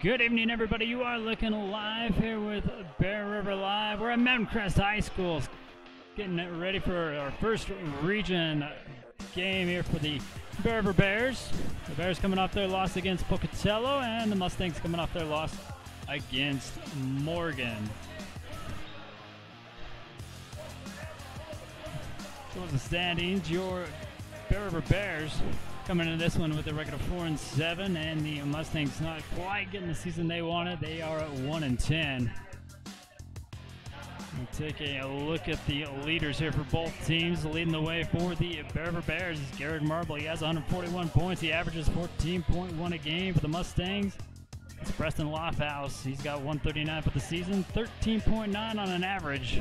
Good evening, everybody. You are looking live here with Bear River Live. We're at Mountain Crest High School, getting ready for our first region game here for the Bear River Bears. The Bears coming off their loss against Pocatello, and the Mustangs coming off their loss against Morgan. So the standings, your Bear River Bears coming into this one with a record of 4-7, and the Mustangs not quite getting the season they wanted. They are at 1-10. We'll take a look at the leaders here for both teams. Leading the way for the Bear River Bears is Garrett Marble. He has 141 points. He averages 14.1 a game. For the Mustangs, it's Preston Lofthouse. He's got 139 for the season, 13.9 on an average.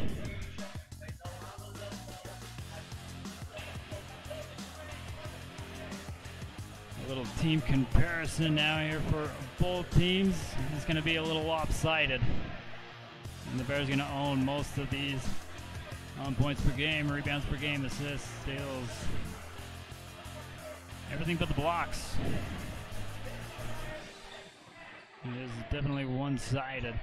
Little team comparison now here for both teams. It's going to be a little lopsided, and the Bears are going to own most of these on points per game, rebounds per game, assists, steals, everything but the blocks. It is definitely one-sided,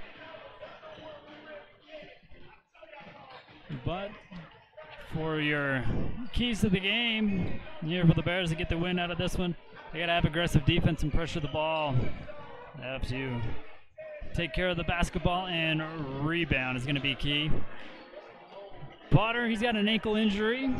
but for your keys to the game here for the Bears to get the win out of this one, they got to have aggressive defense and pressure the ball. They have to take care of the basketball, and rebound is going to be key. Potter, he's got an ankle injury.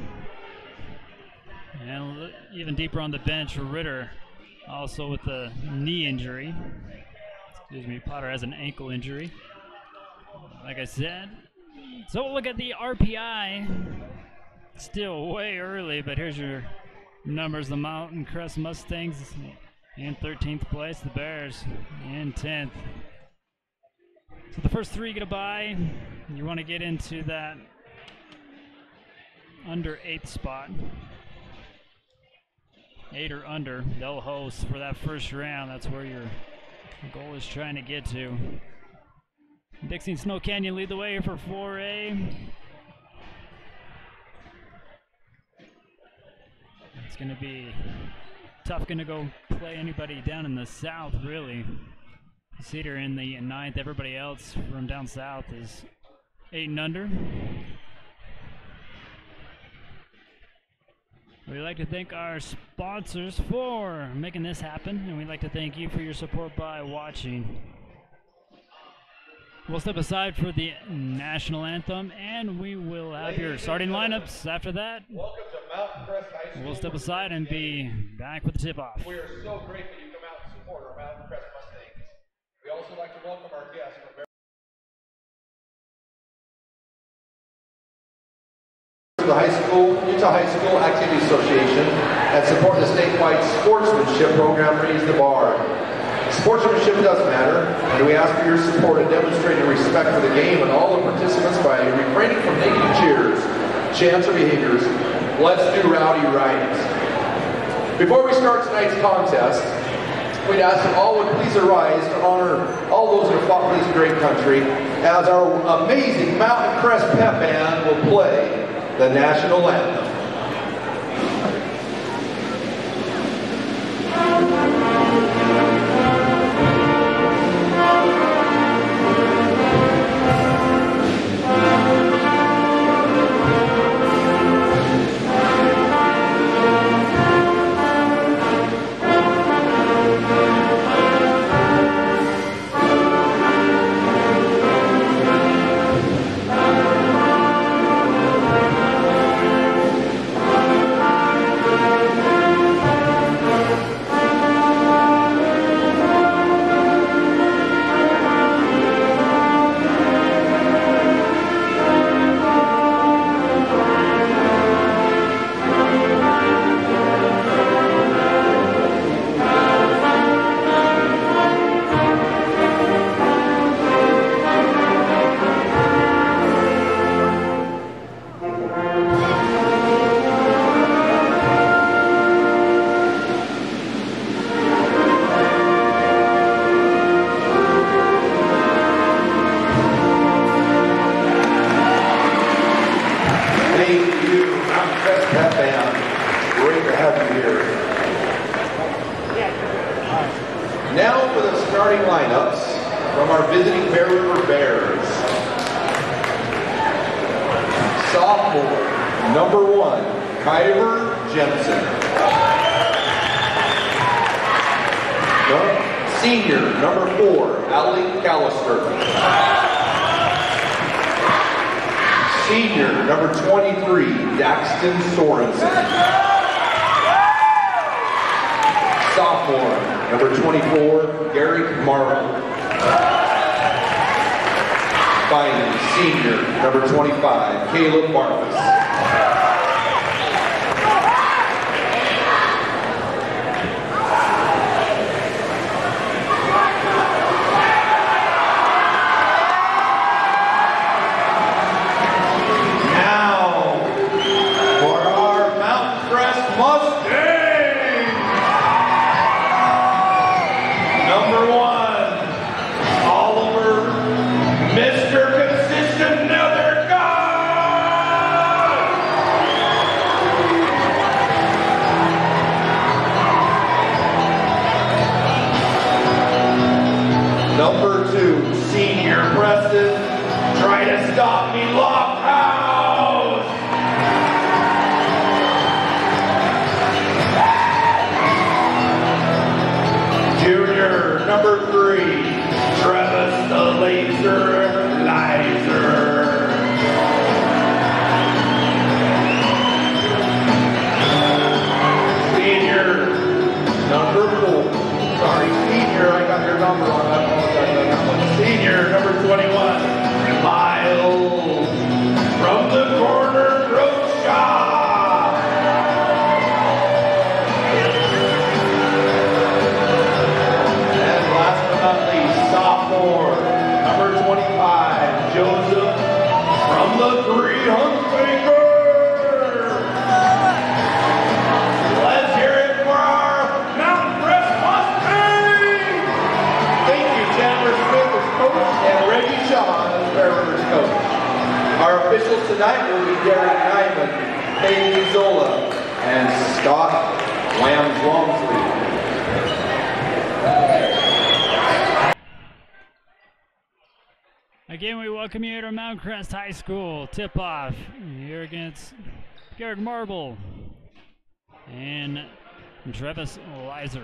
And even deeper on the bench, Ritter also with a knee injury. Excuse me, Potter has an ankle injury, like I said. So we'll look at the RPI. Still way early, but here's your numbers. The Mountain Crest Mustangs in 13th place, the Bears in 10th. So the first three get a bye. You want to get into that under 8th spot. 8 or under, they'll host for that first round. That's where your goal is trying to get to. Dixie and Snow Canyon lead the way for 4A. It's going to be tough going to go play anybody down in the south, really. Cedar in the 9th. Everybody else from down south is 8 and under. We'd like to thank our sponsors for making this happen, and we'd like to thank you for your support by watching. We'll step aside for the national anthem, and we will have your starting lineups after that. Welcome to Mountain Crest High School. We'll step aside and be back with the tip-off. We are so grateful you come out and support our Mountain Crest Mustangs. We also like to welcome our guests from the Utah High School Activity Association, and support the statewide sportsmanship program, Raise the Bar. Sportsmanship does matter, and we ask for your support in demonstrating respect for the game and all the participants by refraining from negative cheers, chants, or behaviors. Let's do rowdy rights. Before we start tonight's contest, we'd ask that all would please arise to honor all those who have fought for this great country, as our amazing Mountain Crest Pep Band will play the national anthem. starting lineups from our visiting Bear River Bears. Sophomore, number 1, Kyver Jensen. Senior, number 4, Allie Callister. Senior, number 23, Daxton Sorensen. Sophomore, number 24, Gary Marlowe. Finally, senior, number 25, Caleb Marcus. Number 2, senior Preston, try to stop me, Lockhouse! Junior, number 3, Travis the Laser Lizer. Senior, number 4, sorry, senior, I got your number on that. Senior, number 21, Miles, from the corner, Rocha. And last but not least, sophomore, number 25, Joseph, from the 3, Hunsaker. Let's hear it for our Mountain Crest Mustangs. Thank you, Chandler Smith as coach and Reggie Shaw as Bear River's coach. Our officials tonight will be Derek Nyman, Haley Zola, and Scott Lambs Longsley. Again, we welcome you to Mount Crest High School tip-off here against Garrick Marble and Travis Lizer.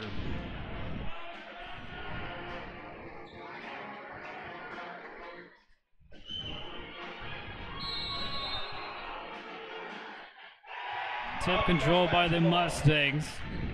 Tip controlled by the Mustangs.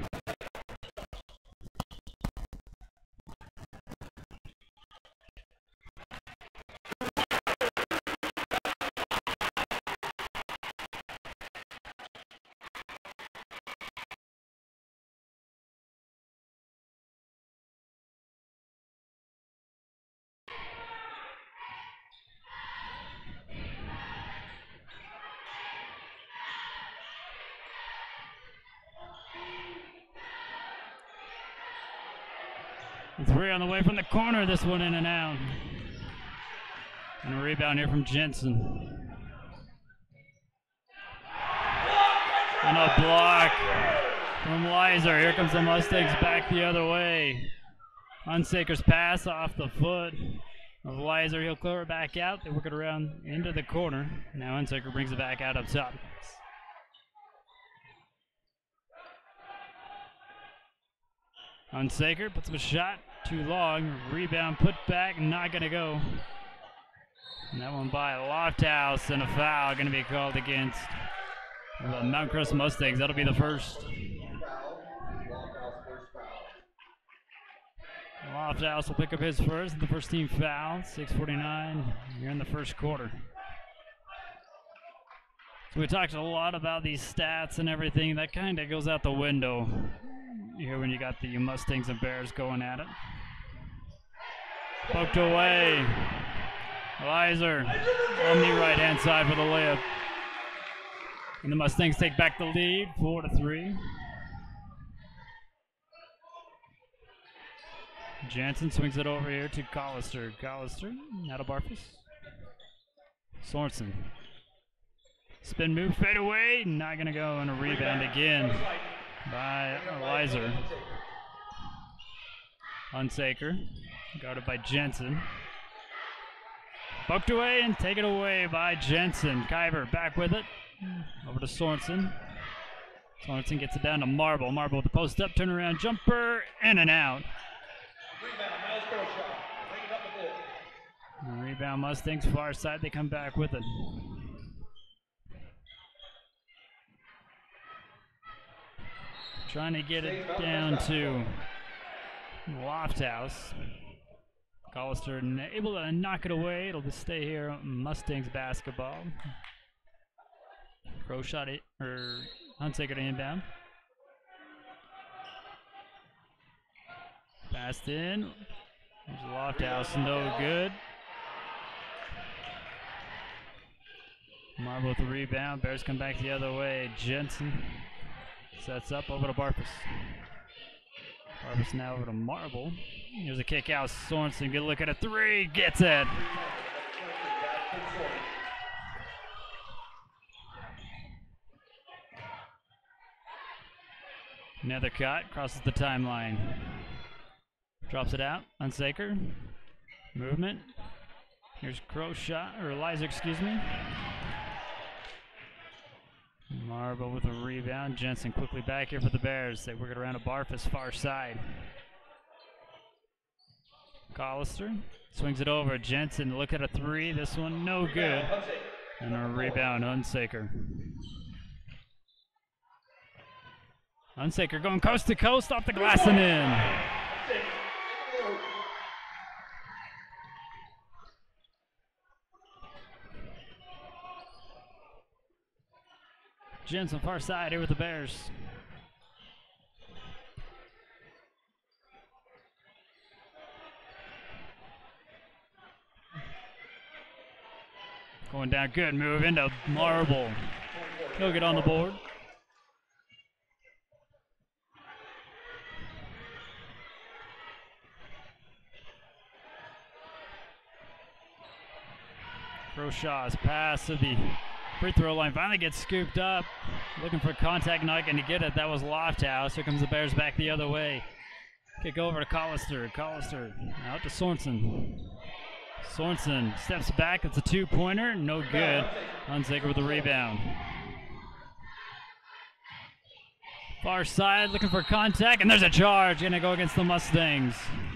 Three on the way from the corner, this one in and out. And a rebound here from Jensen. And a block from Lizer. Here comes the Mustangs back the other way. Hunsaker's pass off the foot of Lizer. He'll clear it back out. They work it around into the corner. Now Hunsaker brings it back out up top. Hunsaker puts up a shot. Too long. Rebound put back. Not going to go. And that one by Lofthouse, and a foul going to be called against the Mount Crest Mustangs. That'll be the first. Lofthouse will pick up his first. The first team foul. 6:49 here in the first quarter. So we talked a lot about these stats and everything. That kind of goes out the window here when you got the Mustangs and Bears going at it. Poked away. Lizer on the right-hand side for the layup. And the Mustangs take back the lead, 4-3. Jansen swings it over here to Collister. Collister, out of Barfus. Sorensen. Spin move, fade away. Not going to go, and a rebound again by Lizer. Hunsaker Guarded by Jensen. Poked away and taken away by Jensen. Kyber back with it. Over to Sorensen. Sorensen gets it down to Marble. Marble with the post up, turnaround jumper, in and out. Rebound Mustangs, far side, they come back with it. Trying to get it down to Lofthouse. Collister able to knock it away. It'll just stay here. Mustangs basketball. Crow shot it, or Hunsaker to inbound. Passed in. There's Lofthouse, no good. Marble with the rebound. Bears come back the other way. Jensen sets up over to Barfus. Barfus now over to Marble. Here's a kick out. Sorensen, good look at a three. Gets it. Another cut. Crosses the timeline. Drops it out. Hunsaker. Movement. Here's Crow shot, or Eliza, excuse me. Marble with a rebound. Jensen quickly back here for the Bears. They work it around to Barfus, far side. Collister swings it over. Jensen, look at a three. This one, no good. And a rebound, Hunsaker. Hunsaker going coast to coast, off the glass and in. Jensen far side here with the Bears. Going down, good move into Marble. He'll get on the board. Crowshaw's pass to the free throw line finally gets scooped up. Looking for contact, not going to get it. That was Lofthouse. Here comes the Bears back the other way. Kick over to Collister. Collister out to Sorensen. Sorensen steps back. It's a two-pointer. No good. Hunsaker with the rebound. Far side looking for contact, and there's a charge. Going to go against the Mustangs.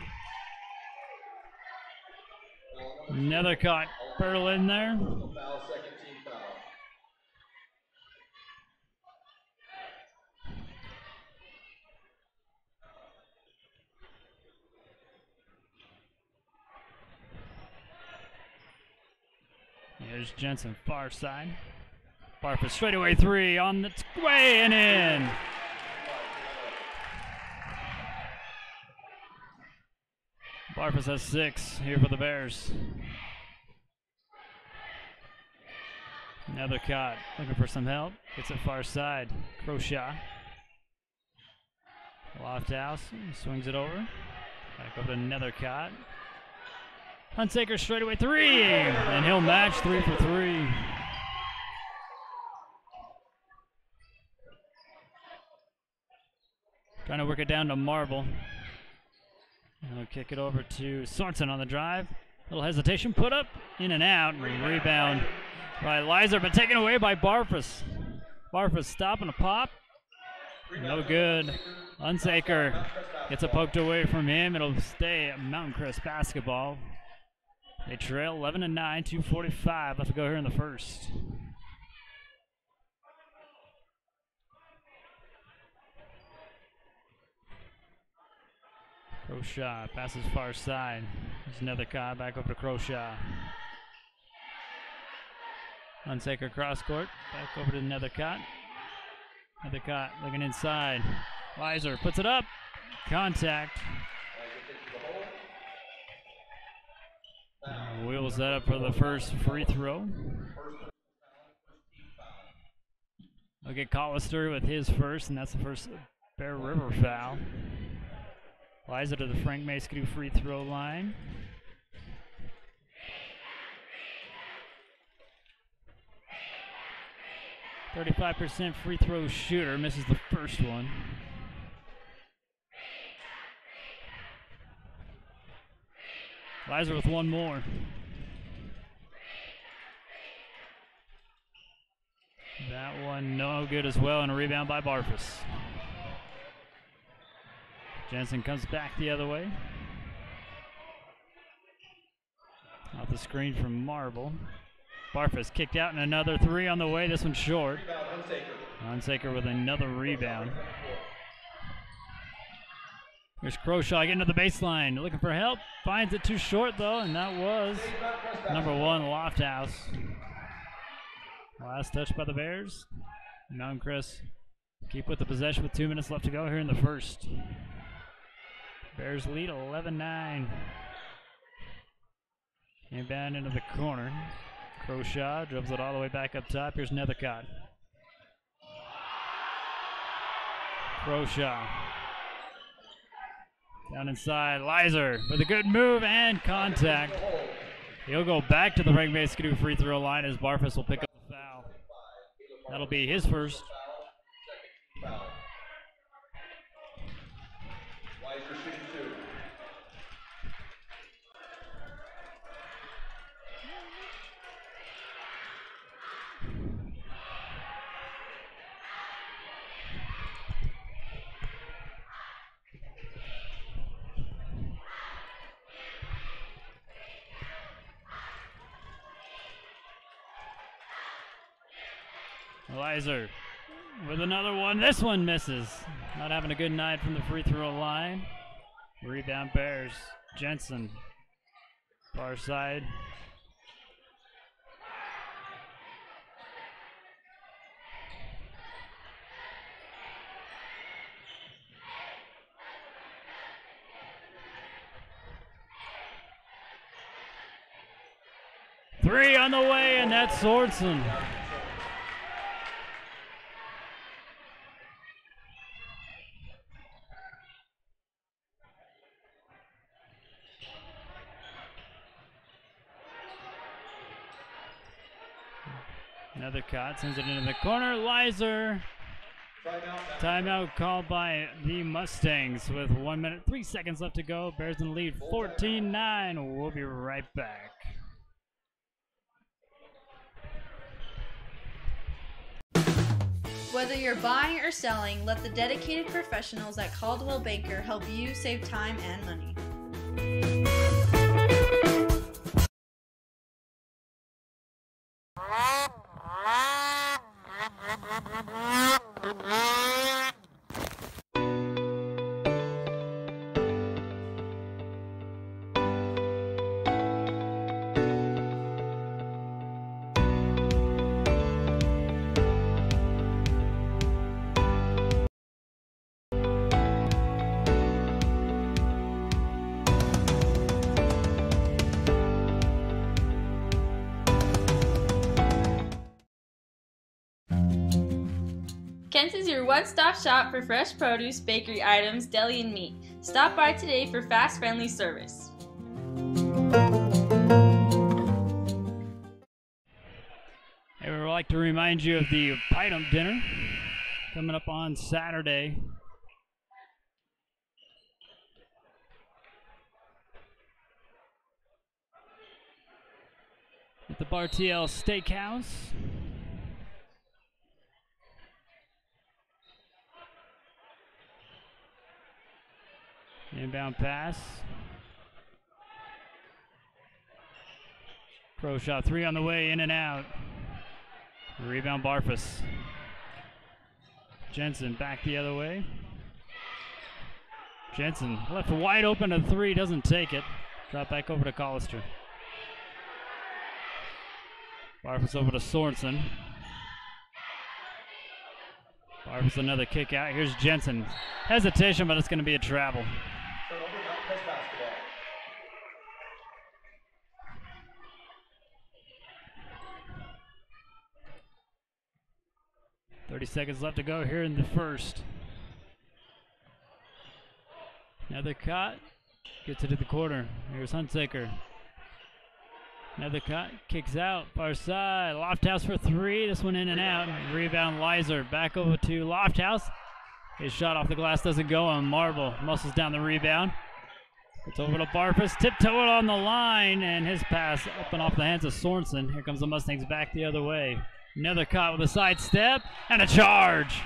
Another cut. Pearl in there. Here's Jensen, far side. Barfus straightaway three on its way and in. Barfus has 6 here for the Bears. Another cut, looking for some help. Gets it far side. Crowshaw. Lofthouse swings it over. Back over to another cut. Hunsaker straightaway three, and he'll match 3 for 3. Trying to work it down to Marble. And he'll kick it over to Sorensen on the drive. Little hesitation, put up, in and out, rebound by Lizer, but taken away by Barfus. Barfus stopping a pop. No good. Hunsaker gets it poked away from him. It'll stay at Mountain Crest basketball. They trail 11-9, 2:45 left to go here in the first. Crowshaw passes far side. There's another cut back over to Crowshaw. Hunsaker cross court. Back over to another cut. Another cut looking inside. Lizer puts it up. Contact. Wheels that up for the first free throw. I'll get Collister with his first, and that's the first Bear River foul. Liza to the Frank Maskey free throw line. .35% free throw shooter, misses the first one. Lizer with one more. That one no good as well, and a rebound by Barfus. Jensen comes back the other way. Off the screen from Marble. Barfus kicked out, and another three on the way. This one's short. Unsaker with another rebound. Here's Croshaw getting to the baseline, looking for help. Finds it too short though, and that was number one, Lofthouse. Last touch by the Bears. Mountain Crest keep with the possession with 2 minutes left to go here in the first. Bears lead 11-9. Inbound into the corner. Croshaw dribbles it all the way back up top. Here's Nethercott. Croshaw. Down inside, Lizer with a good move and contact. He'll go back to the Frank Bay Skidoo free throw line as Barfus will pick up the foul. That'll be his first. Lizer shooting two. Lizer with another one. This one misses. Not having a good night from the free throw line. Rebound Bears. Jensen. Far side. Three on the way, and that's Sorensen. Another cut, sends it into the corner. Lizer. Timeout called by the Mustangs with 1 minute, 3 seconds left to go. Bears in the lead 14-9. We'll be right back. Whether you're buying or selling, let the dedicated professionals at Caldwell Banker help you save time and money. Kent's is your one-stop shop for fresh produce, bakery items, deli, and meat. Stop by today for fast, friendly service. Hey, we would like to remind you of the Pie Dump Dinner coming up on Saturday. At the Bartiel Steakhouse. Inbound pass. Pro shot, three on the way, in and out. Rebound Barfus. Jensen back the other way. Jensen left wide open to three, doesn't take it. Drop back over to Collister. Barfus over to Sorensen. Barfus another kick out. Here's Jensen. Hesitation, but it's going to be a travel. 30 seconds left to go here in the first. Another cut. Gets it to the corner. Here's Hunsaker. Another cut. Kicks out. Far side. Lofthouse for three. This one in and out. Rebound Lizer. Back over to Lofthouse. His shot off the glass doesn't go on Marble. Muscles down the rebound. It's over to Barfus, tiptoeing on the line, and his pass up and off the hands of Sorensen. Here comes the Mustangs back the other way. Another caught with a side step, and a charge.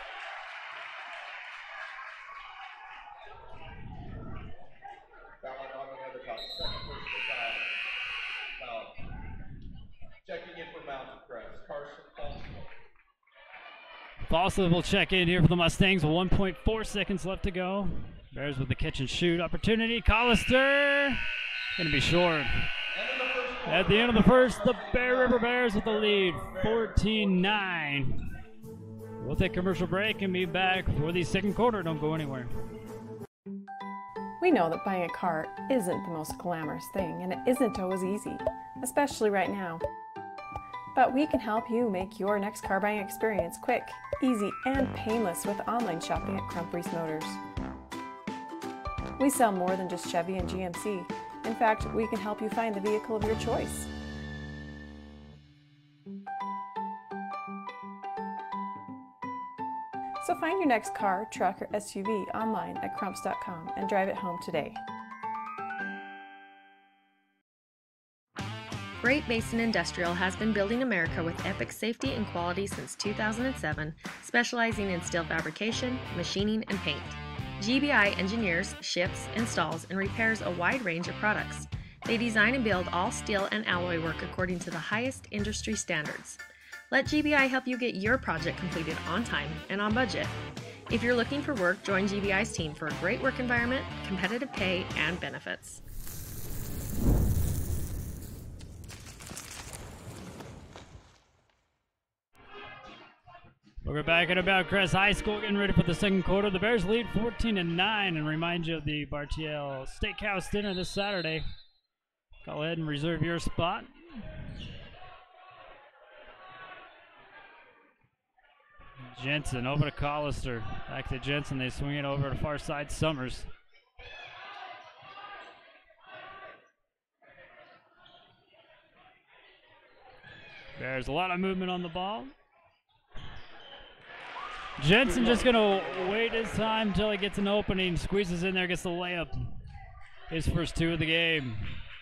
Checking in for Mountain Crest, Carson Falsely will check in here for the Mustangs. 1.4 seconds left to go. Bears with the catch and shoot opportunity. Collister going to be short. At the end of the first, the Bear River Bears with the lead, 14-9. We'll take a commercial break and be back for the second quarter. Don't go anywhere. We know that buying a car isn't the most glamorous thing, and it isn't always easy, especially right now. But we can help you make your next car buying experience quick, easy, and painless with online shopping at Crump Reese Motors. We sell more than just Chevy and GMC. In fact, we can help you find the vehicle of your choice. So find your next car, truck, or SUV online at crumps.com and drive it home today. Great Basin Industrial has been building America with epic safety and quality since 2007, specializing in steel fabrication, machining, and paint. GBI engineers, ships, installs, and repairs a wide range of products. They design and build all steel and alloy work according to the highest industry standards. Let GBI help you get your project completed on time and on budget. If you're looking for work, join GBI's team for a great work environment, competitive pay, and benefits. We're back at about Crest High School, getting ready for the second quarter. The Bears lead 14-9, and remind you of the Bartiel Steakhouse dinner this Saturday. Go ahead and reserve your spot. Jensen over to Collister. Back to Jensen. They swing it over to far side Summers. There's a lot of movement on the ball. Jensen just going to wait his time until he gets an opening. Squeezes in there, gets the layup. His first two of the game.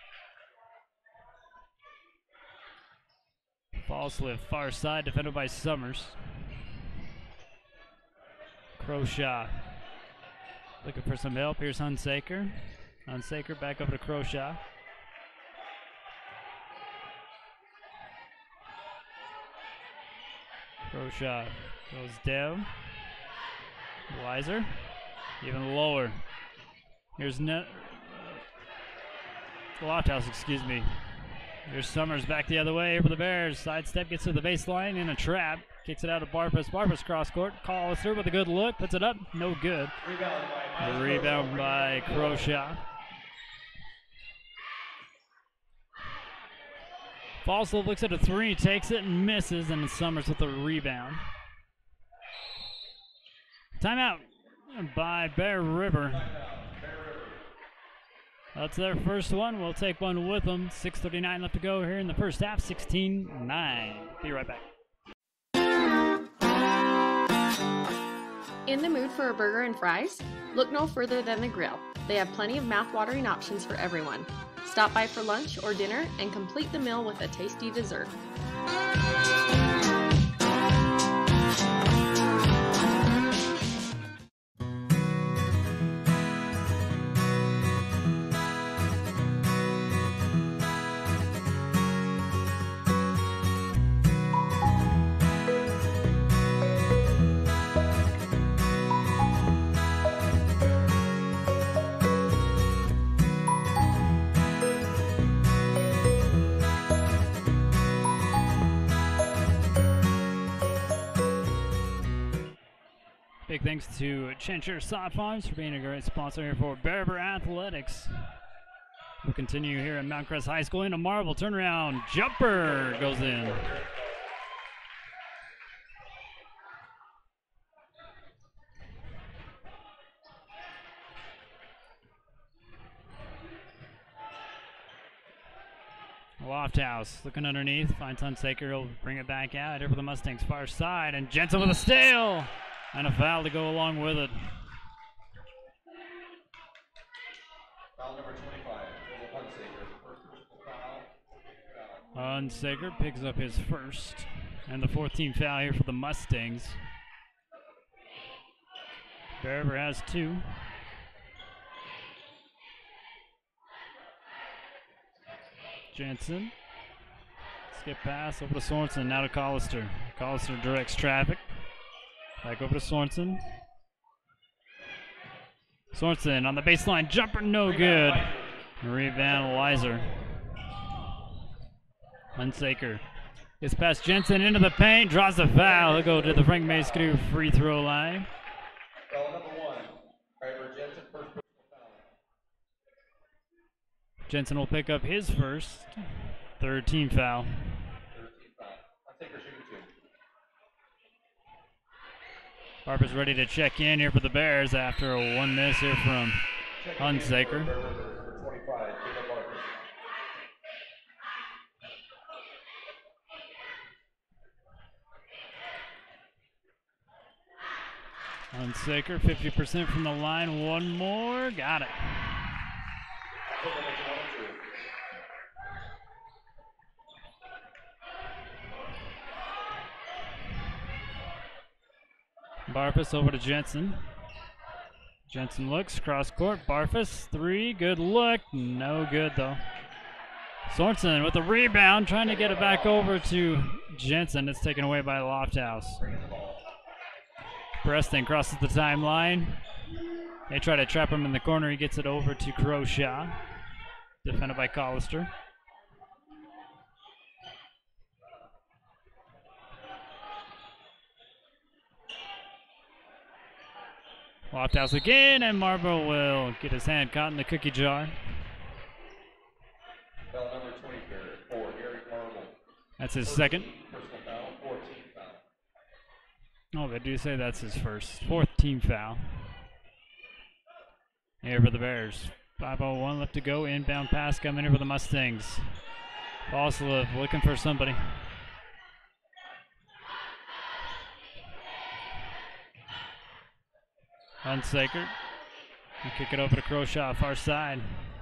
False lift, far side, defended by Summers. Croshaw looking for some help. Here's Hunsaker. Hunsaker back over to Croshaw. Croshaw goes down. Weiser even lower. Here's Lothouse, excuse me. Here's Summers back the other way for the Bears. Sidestep, gets to the baseline in a trap. Kicks it out to Barfus. Barfus cross court. Calls through with a good look. Puts it up. No good. Rebound by Croshaw. Falslow looks at a three, takes it and misses, and Summers with a rebound. Timeout by Bear River. That's their first one. We'll take one with them. 6:39 left to go here in the first half. 16-9. Be right back. In the mood for a burger and fries? Look no further than the Grill. They have plenty of mouth-watering options for everyone. Stop by for lunch or dinner and complete the meal with a tasty dessert. Big thanks to Chenshire Soft Farms for being a great sponsor here for Bear River Athletics. We'll continue here at Mount Crest High School. Into Marble turnaround jumper goes in. Lofthouse looking underneath, finds Hunsaker, he'll bring it back out here for the Mustangs far side, and Jensen with a steal and a foul to go along with it. Foul number Unsaker picks up his first and the 14th foul here for the Mustangs. Berber has 2. Jensen. Skip pass over to Sorensen, now to Collister. Collister directs traffic. Back over to Sorensen. Sorensen on the baseline, jumper no good. Rebound, Weiser. Unsaker gets past Jensen into the paint, draws the foul. He'll go to the Frank Mace free throw line. Foul number 1. Driver Jensen, first personal foul. Jensen will pick up his first, third team foul. Unsaker shooting 2. Barber's ready to check in here for the Bears after a 1 miss here from Unsaker. 25, Caleb Barker. Unsaker, 50% from the line. One more. Got it. Barfus over to Jensen. Jensen looks, cross court. Barfus, 3. Good look. No good, though. Sorensen with the rebound, trying to get it back over to Jensen. It's taken away by Lofthouse. Preston crosses the timeline. They try to trap him in the corner. He gets it over to Croshaw. Defended by Collister. Lofthouse again, and Marble will get his hand caught in the cookie jar. Foul number 24, Eric Marble. That's his second. Personal foul, 14 foul. Oh, they do say that's his first. 4th team foul. Here for the Bears. 5:01 left to go. Inbound pass coming in for the Mustangs. Boslev looking for somebody. Unsaker. And kick it over to Croshaw, far side.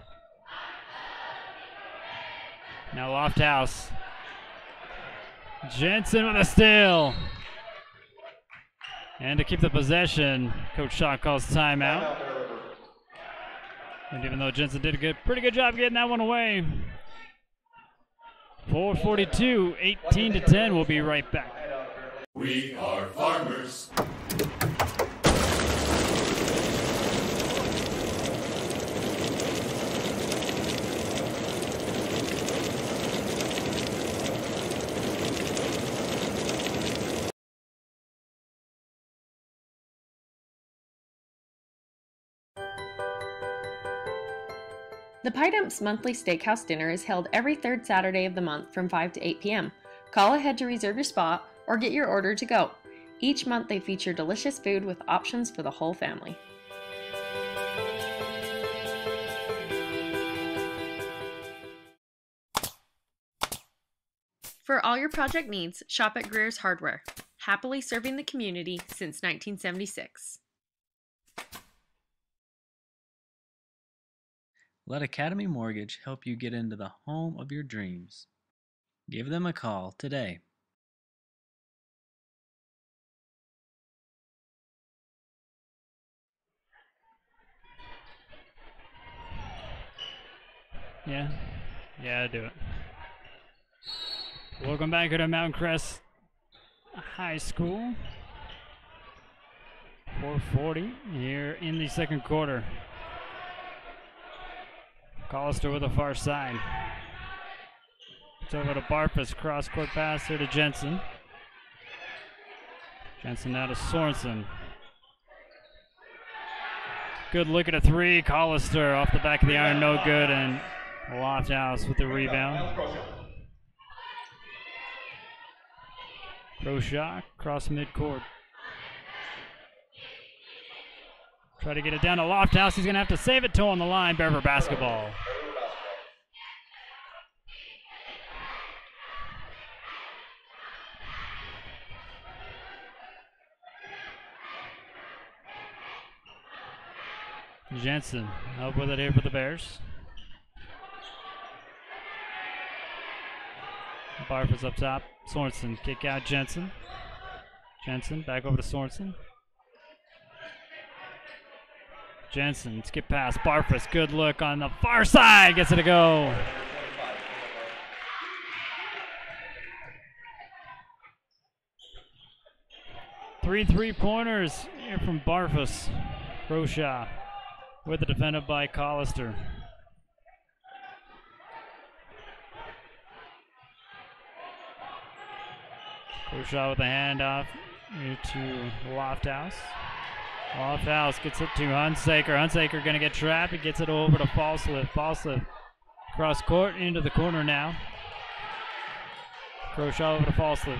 Now Lofthouse. Jensen with a steal. And to keep the possession, Coach Shaw calls timeout. And even though Jensen did a pretty good job getting that one away. 4:42, 18-10. We'll be right back. We are farmers. The Pie Dumps monthly steakhouse dinner is held every third Saturday of the month from 5 to 8 p.m. Call ahead to reserve your spot or get your order to go. Each month they feature delicious food with options for the whole family. For all your project needs, shop at Greer's Hardware. Happily serving the community since 1976. Let Academy Mortgage help you get into the home of your dreams. Give them a call today. Yeah, I do it. Welcome back to Mountain Crest High School. 4:40 here in the second quarter. Collister with a far side. It's over to Barfus, cross-court pass here to Jensen. Jensen now to Sorensen. Good look at a 3. Collister off the back of the iron, no good, and Lofthouse with the rebound. Croshaw, cross midcourt. Try to get it down to Lofthouse. He's going to have to save it toe on the line. Berber basketball. Jensen up with it here for the Bears. Barfus up top. Sorensen, kick out Jensen. Jensen, back over to Sorensen. Jensen, skip pass. Barfus, good look on the far side. Gets it to go. Three three-pointers here from Barfus. Croshaw with the defended by Collister. Croshaw with a handoff here to Lofthouse. Lofthouse gets it to Hunsaker. Hunsaker going to get trapped. He gets it over to Falsliff. Falsliff cross court into the corner now. Croshaw over to Falsliff.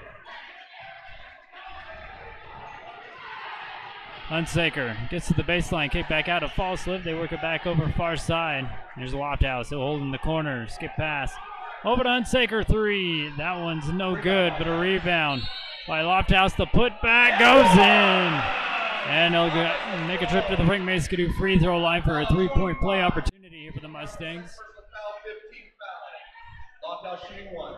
Hunsaker gets to the baseline, kick back out of Falsliff. They work it back over far side. There's Lofthouse. He'll hold in the corner. Skip pass. Over to Hunsaker, three. That one's no good, but a rebound by Lofthouse. The putback goes in. And they'll make a trip to the Frank Mason free throw line for a three-point play opportunity here for the Mustangs. Lofthouse shooting one.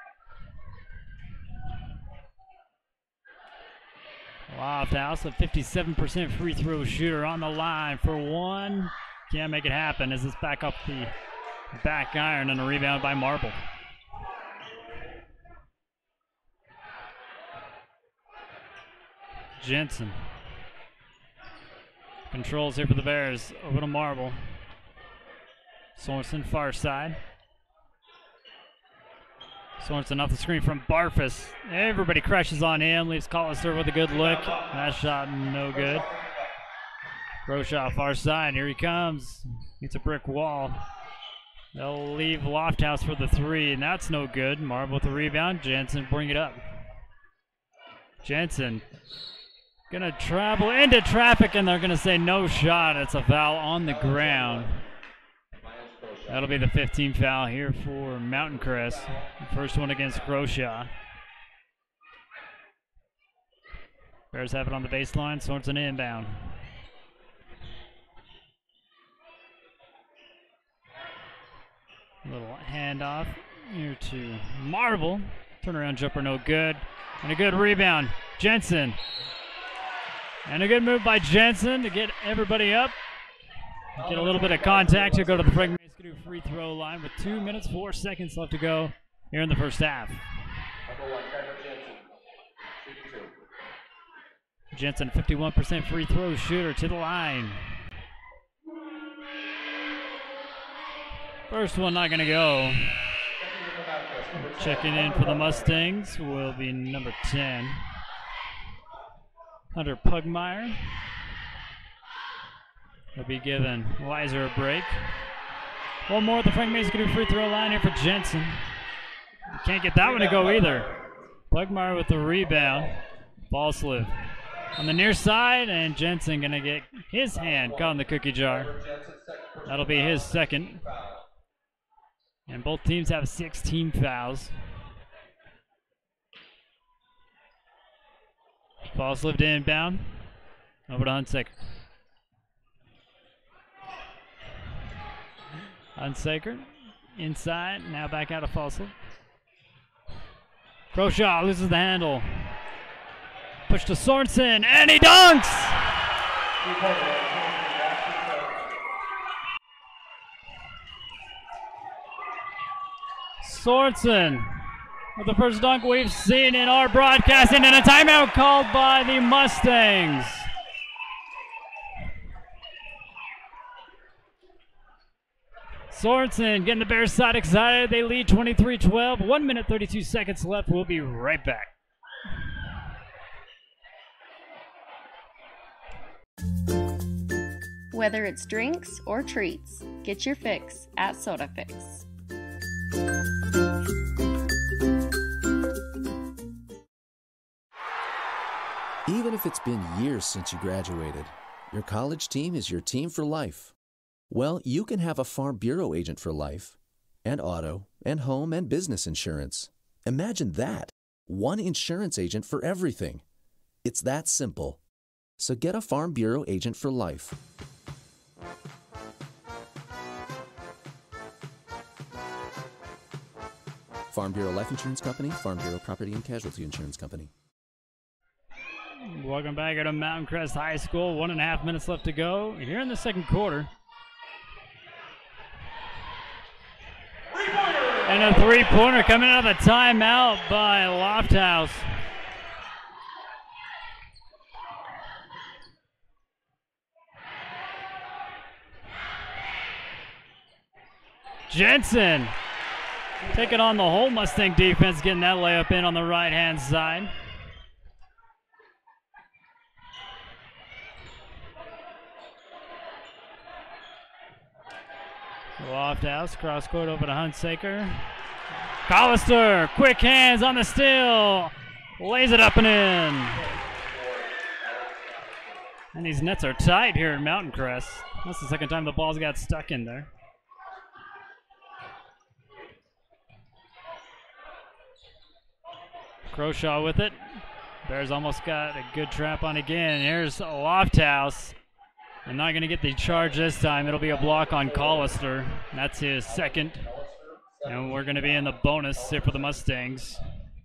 Lofthouse, a 57% free throw shooter on the line for one. Can't make it happen as it's back up the back iron and a rebound by Marble. Jensen controls here for the Bears. Over to Marble. Sorensen far side. Sorensen off the screen from Barfus. Everybody crashes on him. Leaves Collister with a good look. That shot no good. Croshaw far side. Here he comes. It's a brick wall. They'll leave Lofthouse for the three, and that's no good. Marble with the rebound. Jensen bring it up. Jensen gonna travel into traffic, and they're gonna say no shot. It's a foul on the ground. That'll be the 15th foul here for Mountain Crest. The first one against Croshaw. Bears have it on the baseline. Sorensen inbound. Little handoff here to Marble. Turnaround jumper no good. And a good rebound. Jensen. And a good move by Jensen to get everybody up. Get a little bit of contact. He'll go to the Frank Mason free throw line with 2 minutes, 4 seconds left to go here in the first half. Jensen, 51% free throw shooter to the line. First one not going to go. Checking in for the Mustangs will be number 10, Hunter Pugmire. He'll be giving Weiser a break. One more at the Frank Mason free throw line here for Jensen. You can't get that one to go either. Pugmire with the rebound. Falsliff on the near side, and Jensen going to get his hand caught in the cookie jar. That'll be his second. And both teams have 16 fouls. Falsliff to inbound. Over to Hunsaker. Hunsaker inside, now back out of Falsliff. Croshaw loses the handle. Push to Sorensen, and he dunks! Sorensen with the first dunk we've seen in our broadcasting, and a timeout called by the Mustangs. Sorensen getting the Bears side excited. They lead 23-12. 1 minute, 32 seconds left. We'll be right back. Whether it's drinks or treats, get your fix at Soda Fix. Even if it's been years since you graduated, your college team is your team for life. Well, you can have a Farm Bureau agent for life, and auto, and home, and business insurance. Imagine that. One insurance agent for everything. It's that simple. So get a Farm Bureau agent for life. Farm Bureau Life Insurance Company, Farm Bureau Property and Casualty Insurance Company. Welcome back to Mountain Crest High School. 1.5 minutes left to go here in the second quarter. And a three-pointer coming out of the timeout by Lofthouse. Jensen taking on the whole Mustang defense, getting that layup in on the right-hand side. Lofthouse, cross court over to Hunsaker. Collister, quick hands on the steal. Lays it up and in. And these nets are tight here in Mountain Crest. That's the second time the ball's got stuck in there. Croshaw with it. Bears almost got a good trap on again. Here's Lofthouse. And not going to get the charge this time. It'll be a block on Collister. That's his second. And we're going to be in the bonus here for the Mustangs.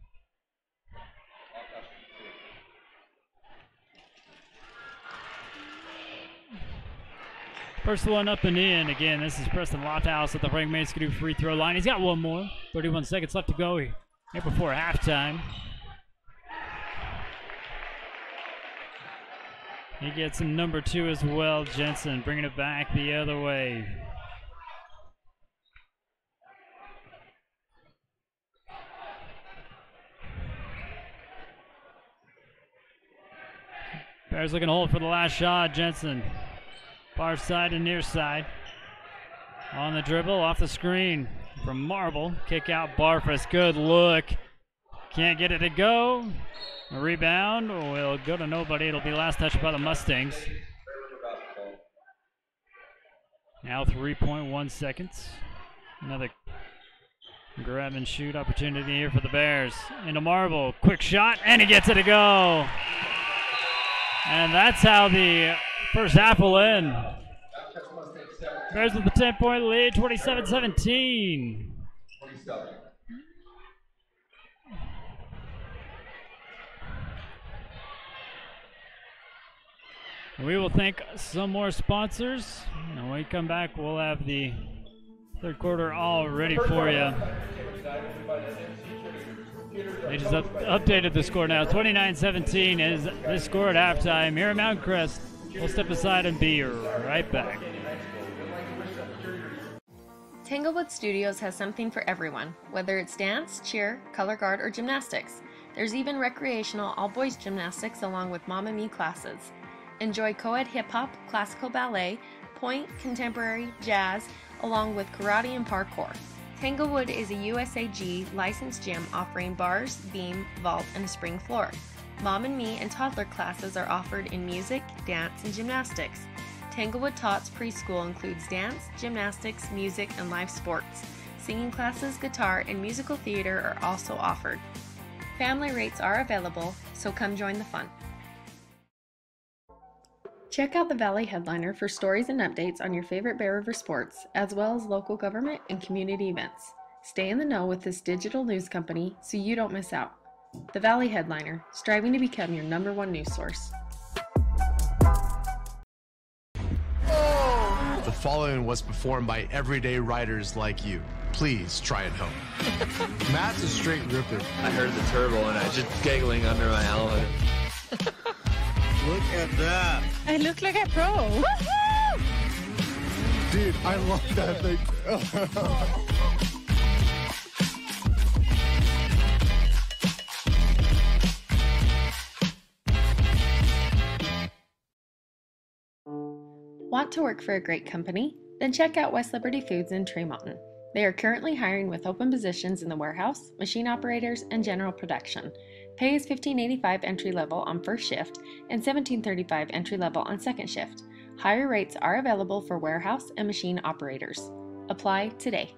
First one up and in. Again, this is Preston Lofthouse at the Frank Manscadoo free throw line. He's got one more. 31 seconds left to go here before halftime. He gets him number 2 as well, Jensen, bringing it back the other way. Bears looking to hold for the last shot, Jensen. Far side and near side. On the dribble, off the screen from Marble. Kick out Barfus, good look. Can't get it to go. A rebound will go to nobody. It'll be last touch by the Mustangs. Now 3.1 seconds. Another grab and shoot opportunity here for the Bears. Into Marble, quick shot, and he gets it to go. And that's how the first half will end. Bears with the 10-point lead, 27-17. We will thank some more sponsors. And when we come back, we'll have the third quarter all ready for you. They just updated the score now. 29-17 is the score at halftime here at Mountain Crest. We'll step aside and be right back. Tanglewood Studios has something for everyone, whether it's dance, cheer, color guard, or gymnastics. There's even recreational all-boys gymnastics along with Mamma Mia classes. Enjoy co-ed hip-hop, classical ballet, point, contemporary, jazz, along with karate and parkour. Tanglewood is a USAG licensed gym offering bars, beam, vault, and a spring floor. Mom and Me and toddler classes are offered in music, dance, and gymnastics. Tanglewood Tots preschool includes dance, gymnastics, music, and live sports. Singing classes, guitar, and musical theater are also offered. Family rates are available, so come join the fun. Check out the Valley Headliner for stories and updates on your favorite Bear River sports, as well as local government and community events. Stay in the know with this digital news company so you don't miss out. The Valley Headliner, striving to become your #1 news source. The following was performed by everyday writers like you. Please try it home. Matt's a straight ripper. I heard the turbo and I was just giggling under my helmet. Look at that. I look like a pro. Woohoo! Dude, I love that thing. Want to work for a great company? Then check out West Liberty Foods in Tree Mountain. They are currently hiring with open positions in the warehouse, machine operators, and general production. Pay is $15.85 entry level on first shift and $17.35 entry level on second shift. Higher rates are available for warehouse and machine operators. Apply today.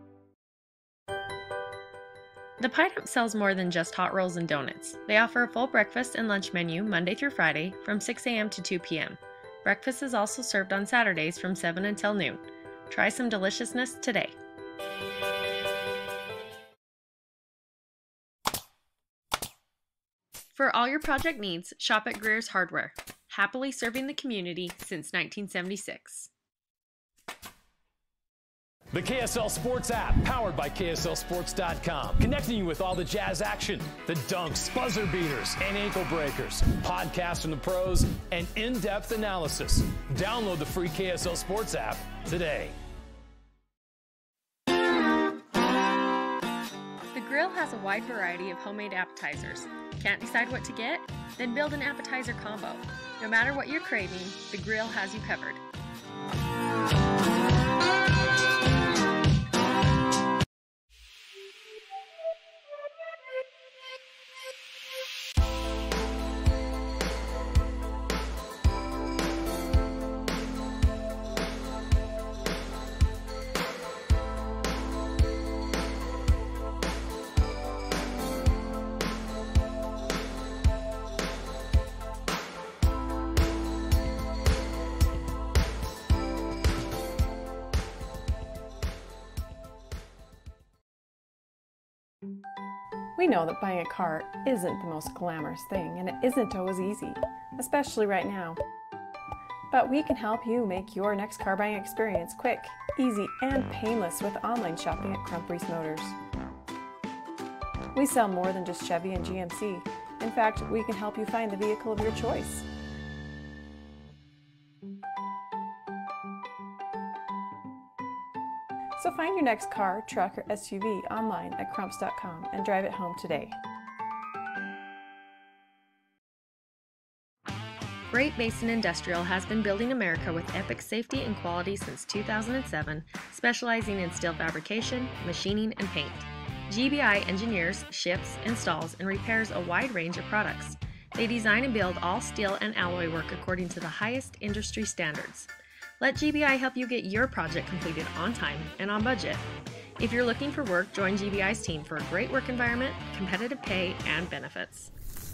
The Pie Dump sells more than just hot rolls and donuts. They offer a full breakfast and lunch menu Monday through Friday from 6 a.m. to 2 p.m. Breakfast is also served on Saturdays from 7 until noon. Try some deliciousness today. For all your project needs, shop at Greer's Hardware, happily serving the community since 1976. The KSL Sports app, powered by KSLSports.com, connecting you with all the Jazz action, the dunks, buzzer beaters, and ankle breakers, podcasts from the pros, and in-depth analysis. Download the free KSL Sports app today. The grill has a wide variety of homemade appetizers. Can't decide what to get? Then build an appetizer combo. No matter what you're craving, the grill has you covered. We know that buying a car isn't the most glamorous thing, and it isn't always easy, especially right now. But we can help you make your next car buying experience quick, easy, and painless with online shopping at Crump Reese Motors. We sell more than just Chevy and GMC. In fact, we can help you find the vehicle of your choice. So find your next car, truck, or SUV online at crumps.com and drive it home today. Great Basin Industrial has been building America with epic safety and quality since 2007, specializing in steel fabrication, machining, and paint. GBI engineers, ships, installs, and repairs a wide range of products. They design and build all steel and alloy work according to the highest industry standards. Let GBI help you get your project completed on time and on budget. If you're looking for work, join GBI's team for a great work environment, competitive pay, and benefits.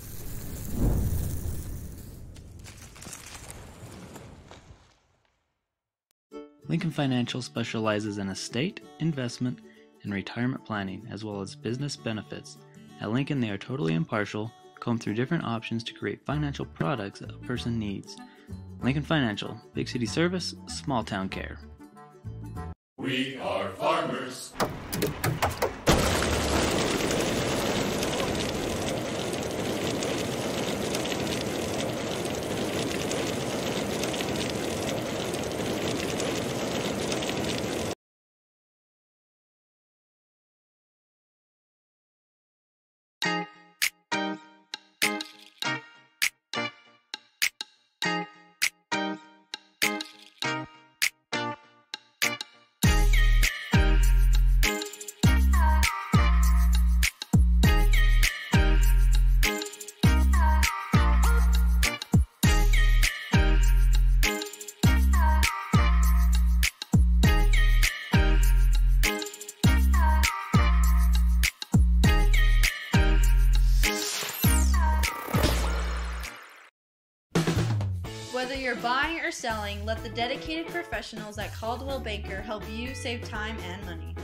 Lincoln Financial specializes in estate, investment, and retirement planning, as well as business benefits. At Lincoln, they are totally impartial, comb through different options to create financial products a person needs. Lincoln Financial, big city service, small town care. We are farmers. Whether you're buying or selling, let the dedicated professionals at Caldwell Banker help you save time and money.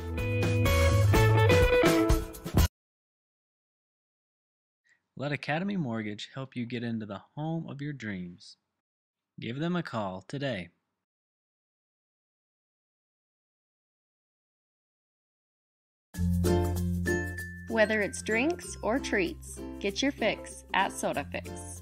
Let Academy Mortgage help you get into the home of your dreams. Give them a call today. Whether it's drinks or treats, get your fix at Soda Fix.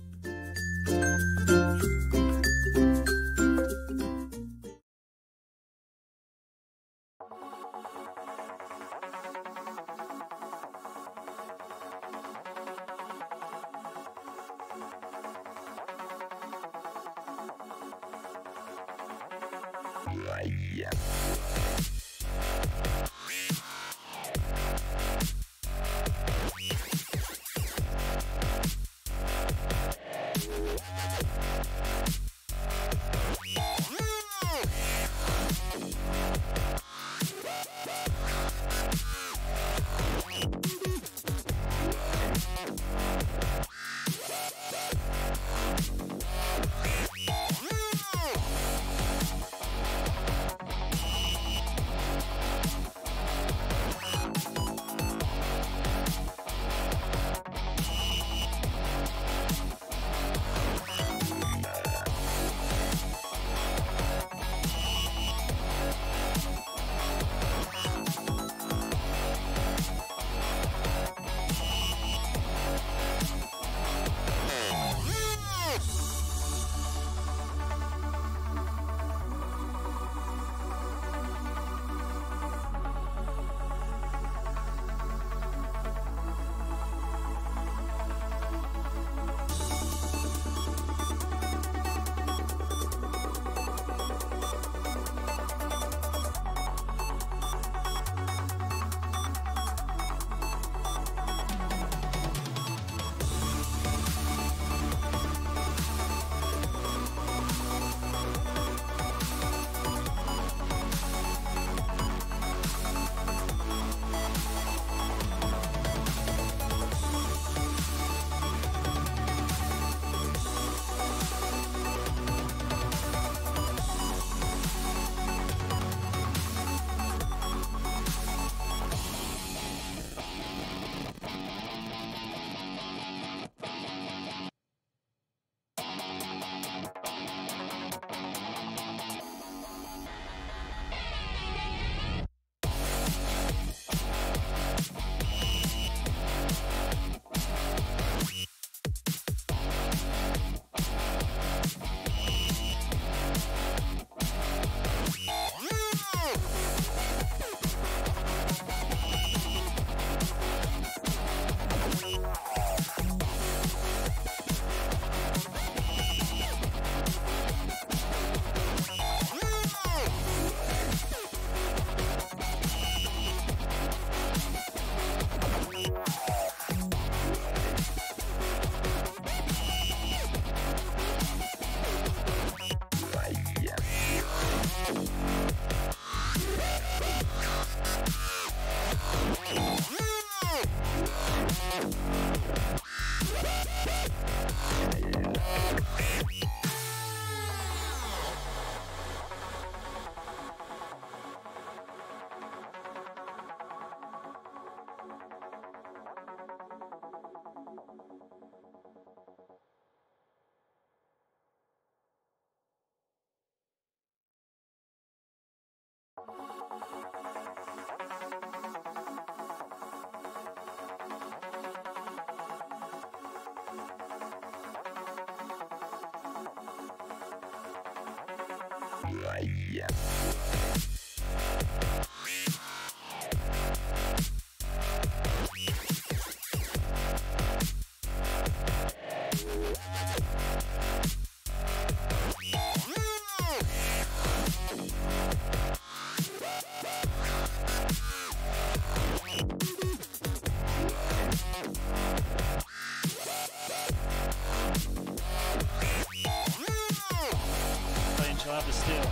She'll have the steal.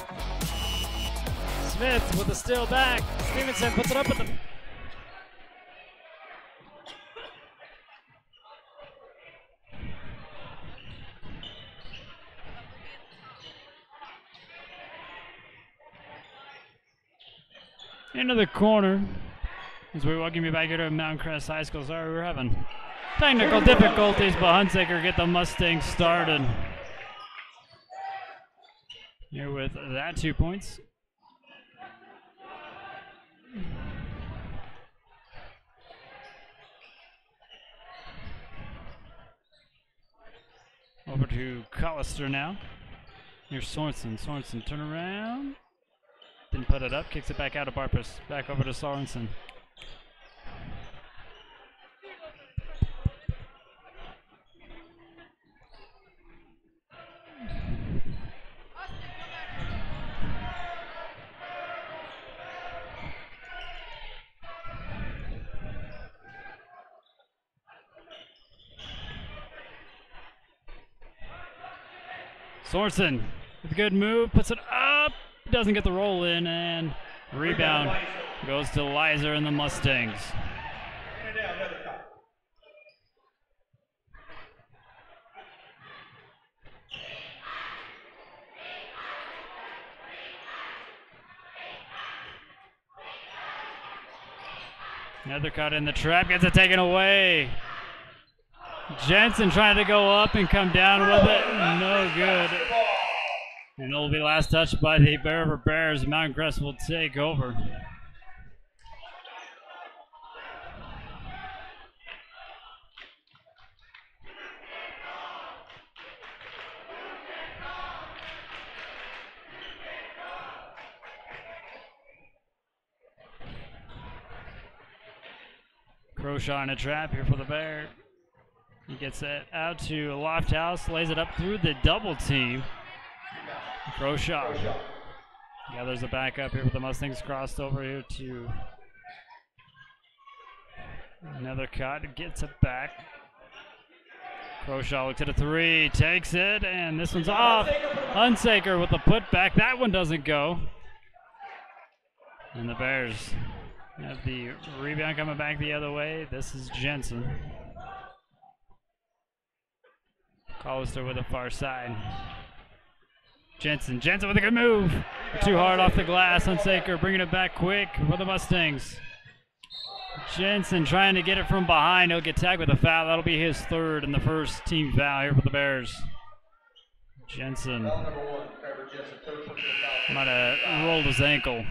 Smith with the steal back. Stevenson puts it up with the. Into the corner. As we're welcoming you back here to Mountain Crest High School. Sorry, we're having technical difficulties, but Hunsaker get the Mustangs started. Here with that 2 points. Over to Collister now. Here's Sorensen. Sorensen turn around. Didn't put it up. Kicks it back out of Barpus. Back over to Sorensen. Sorensen with a good move, puts it up, doesn't get the roll in, and rebound goes to Lizer and the Mustangs. Another cut in the trap, gets it taken away. Jensen trying to go up and come down with it. No good. And it'll be last touched by the Bear River Bears. Mountain Crest will take over. Croshaw in a trap here for the Bear. He gets it out to Lofthouse, lays it up through the double team. Croshaw gathers it back up here with the Mustangs crossed over here to another cut, gets it back. Croshaw looks at a three, takes it, and this one's off. Hunsaker with the putback, that one doesn't go. And the Bears have the rebound coming back the other way. This is Jensen. Collister with the far side. Jensen with a good move. Too hard off the glass. Hunsaker bringing it back quick for the Mustangs. Jensen trying to get it from behind. He'll get tagged with a foul. That'll be his third and the first team foul here for the Bears. Jensen might have rolled his ankle.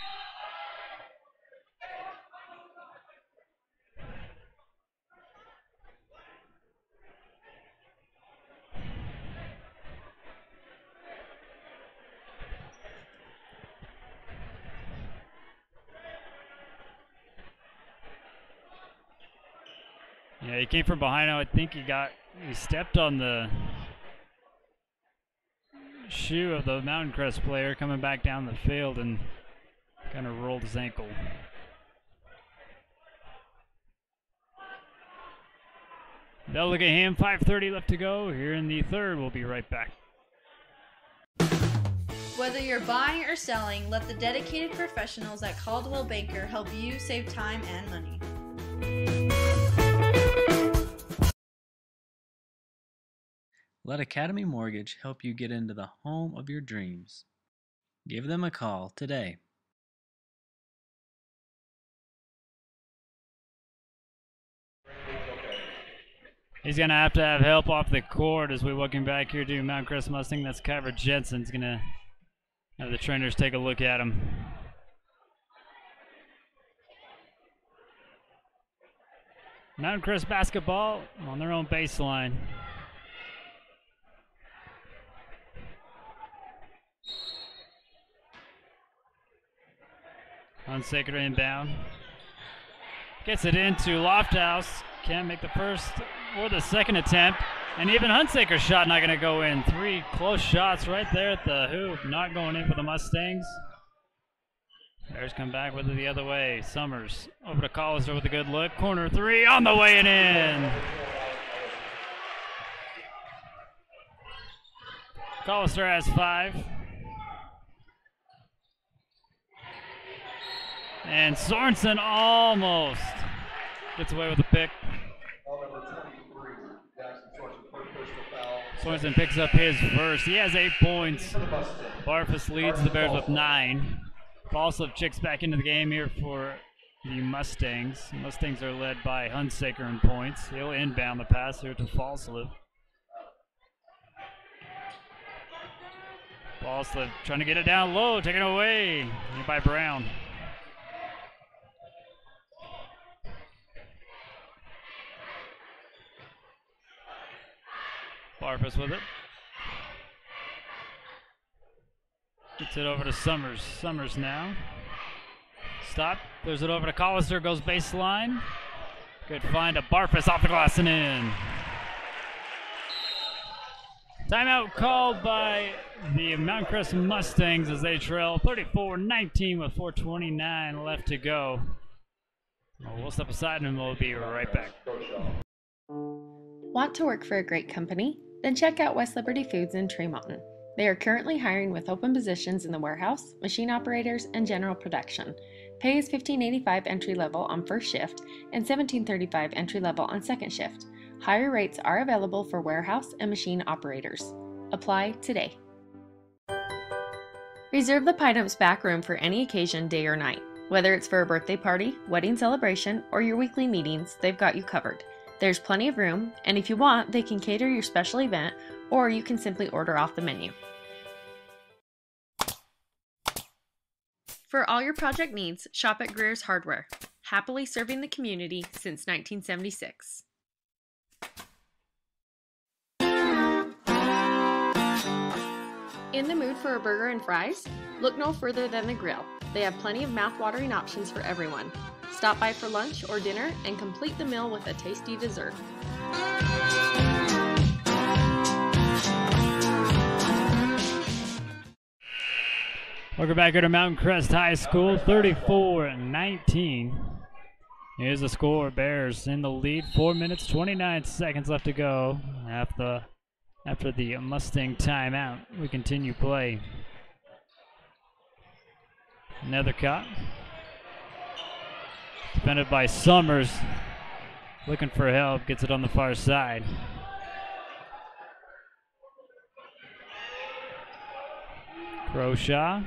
Yeah, he came from behind. I think he stepped on the shoe of the Mountain Crest player coming back down the field and kind of rolled his ankle. They'll look at him. 5:30 left to go here in the third. We'll be right back. Whether you're buying or selling, let the dedicated professionals at Caldwell Banker help you save time and money. Let Academy Mortgage help you get into the home of your dreams. Give them a call today. He's going to have help off the court as we welcome back here to Mount Crest Mustang. That's Kyver Jensen's going to have the trainers take a look at him. Mount Crest basketball on their own baseline. Unsacred inbound. Gets it into Lofthouse. Can't make the first or the second attempt. And even Hunsaker's shot not going to go in. 3 close shots right there at the hoop. Not going in for the Mustangs. Bears come back with it the other way. Summers over to Collister with a good look. Corner 3 on the way and in. Collister has 5. And Sorensen almost gets away with a pick. Sorensen picks up his first. He has 8 points. Barfus leads the Bears with 9. Falsliff checks back into the game here for the Mustangs. The Mustangs are led by Hunsaker in points. He'll inbound the pass here to Falsliff. Falsliff trying to get it down low, taken away here by Brown. Barfus with it. Gets it over to Summers. Summers now. Stop. Throws it over to Collister. Goes baseline. Good find to Barfus off the glass and in. Timeout called by the Mount Crest Mustangs as they trail 34-19 with 4:29 left to go. We'll step aside and we'll be right back. Want to work for a great company? Then check out West Liberty Foods in Tremonton. They are currently hiring with open positions in the warehouse, machine operators, and general production. Pay is $15.85 entry level on first shift and $17.35 entry level on second shift. Higher rates are available for warehouse and machine operators. Apply today. Reserve the Pineap's back room for any occasion, day or night. Whether it's for a birthday party, wedding celebration, or your weekly meetings, they've got you covered. There's plenty of room, and if you want, they can cater your special event, or you can simply order off the menu. For all your project needs, shop at Greer's Hardware. Happily serving the community since 1976. In the mood for a burger and fries? Look no further than the Grill. They have plenty of mouth-watering options for everyone. Stop by for lunch or dinner and complete the meal with a tasty dessert. Welcome back here to Mountain Crest High School, 34-19. Here's the score. Bears in the lead, 4 minutes, 29 seconds left to go after the Mustang timeout. We continue play. Another cut. Defended by Summers. Looking for help. Gets it on the far side. Croshaw.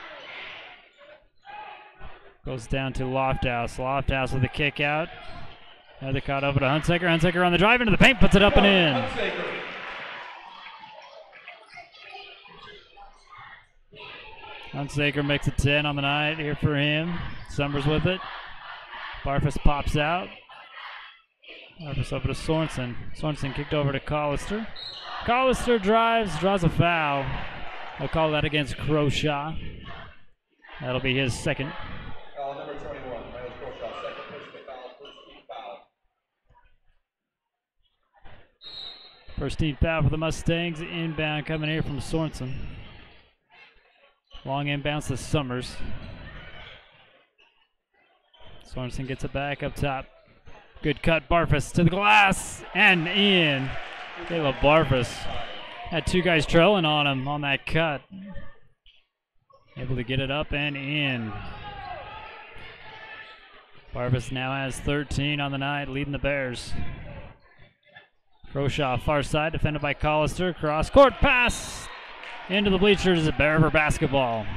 Goes down to Lofthouse. Lofthouse with a kick out. Another cut over to Hunsaker. Hunsaker on the drive into the paint. Puts it up and in. Hunsaker makes a 10 on the night here for him. Summers with it. Barfus pops out. Barfus over to Sorensen. Sorensen kicked over to Collister. Collister drives, draws a foul. I'll call that against Croshaw. That'll be his second. Foul number 21, Miles Croshaw, second personal foul, first team foul. First team foul for the Mustangs. Inbound coming here from Sorensen. Long inbounds to Summers. Sorensen gets it back up top. Good cut, Barfus to the glass and in. Caleb Barfus had 2 guys trailing on him on that cut. Able to get it up and in. Barfus now has 13 on the night, leading the Bears. Croshaw, far side, defended by Collister. Cross court pass into the bleachers. Bear basketball.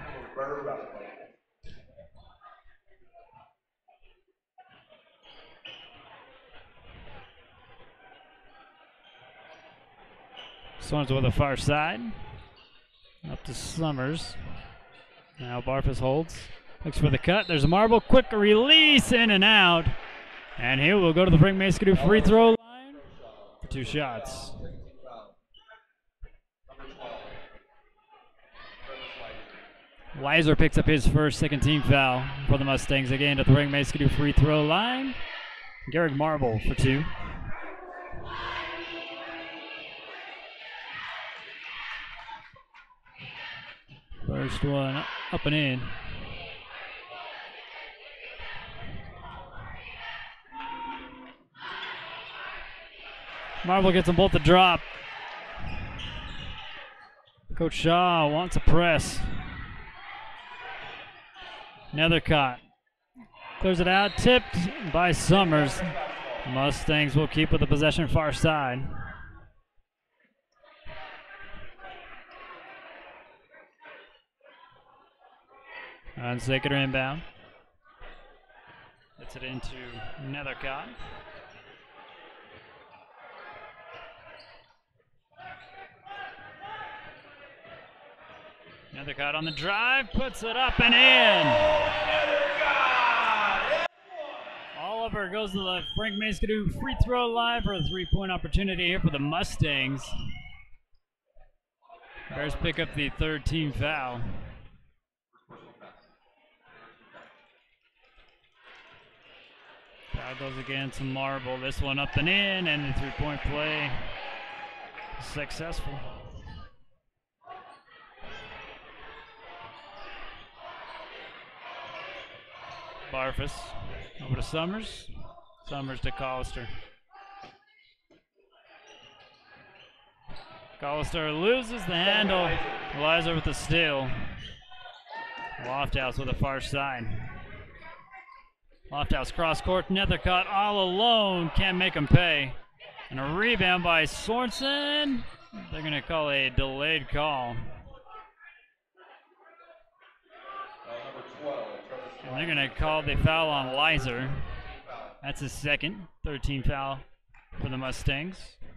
Swans with a far side. Up to Summers. Now Barfus holds. Looks for the cut. There's a marble. Quick release in and out. And he will go to the Frank Maskadoo free throw line for 2 shots. Weiser picks up his first second team foul for the Mustangs. Again to the Frank Maskadoo free throw line. Garrick Marble for 2. First one up and in. Marble gets them both to drop. Coach Shaw wants a press. Nethercott clears it out, tipped by Summers. Mustangs will keep with the possession far side. Unsaker inbound. Gets it into Nethercott. Nethercott on the drive, puts it up and in. Oliver goes to the Frank Maskadoo free throw line for a 3-point opportunity here for the Mustangs. Bears pick up the 3rd team foul. Foul goes against Marble. This one up and in, and the 3-point play is successful. Barfus over to Summers. Summers to Collister. Collister loses the handle. Eliza with the steal. Lofthouse with a far side. Lofthouse cross court. Nethercott all alone. Can't make him pay. And a rebound by Sorensen. They're going to call a delayed call. And they're going to call the foul on Lizer. That's his second, 13 foul for the Mustangs.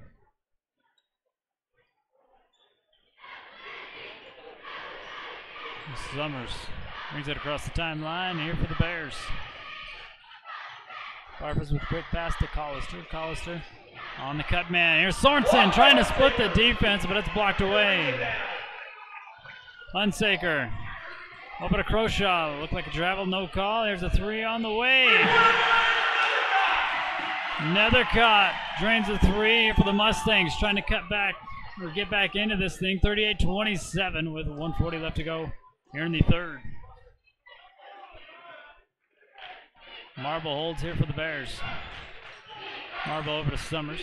Summers brings it across the timeline here for the Bears. Barfus with quick pass to Collister. Collister on the cut man. Here's Sorensen trying to split the defense, but it's blocked away. Hunsaker. Over to Croshaw. Looked like a travel, no call. There's a 3 on the way. Nethercott drains a 3 for the Mustangs, trying to cut back or get back into this thing. 38-27 with 1:40 left to go here in the 3rd. Marble holds here for the Bears. Marble over to Summers.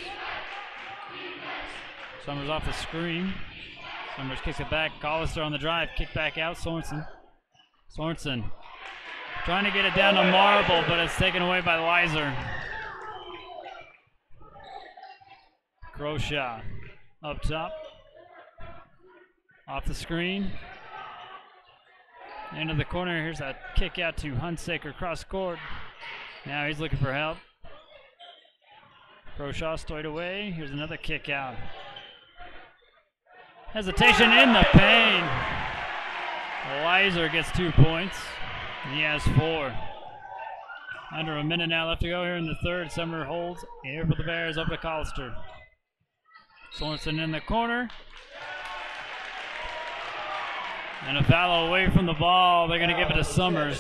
Summers off the screen. Summers kicks it back. Collister on the drive. Kick back out. Sorensen. Sorensen trying to get it down to Marble, but it's taken away by Lizer. Croshaw up top. Off the screen. Into the corner. Here's a kick out to Hunsaker cross court. Now he's looking for help. Croshaw stowed away. Here's another kick out. Hesitation in the paint. Lizer gets 2 points. He has 4. Under a minute now left to go here in the 3rd. Summer holds here for the Bears up to Collister. Sorensen in the corner. And a foul away from the ball. They're going to give it to Summers.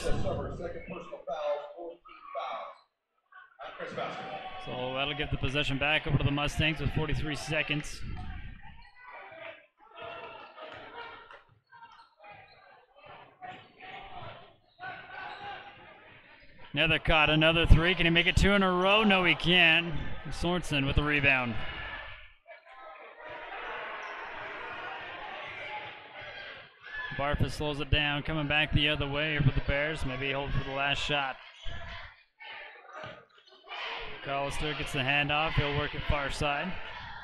So that'll give the possession back over to the Mustangs with 43 seconds. Nethercott, another 3. Can he make it 2 in a row? No, he can't. Sorensen with the rebound. Barfus slows it down, coming back the other way for the Bears. Maybe he holds for the last shot. Collister gets the handoff. He'll work it far side.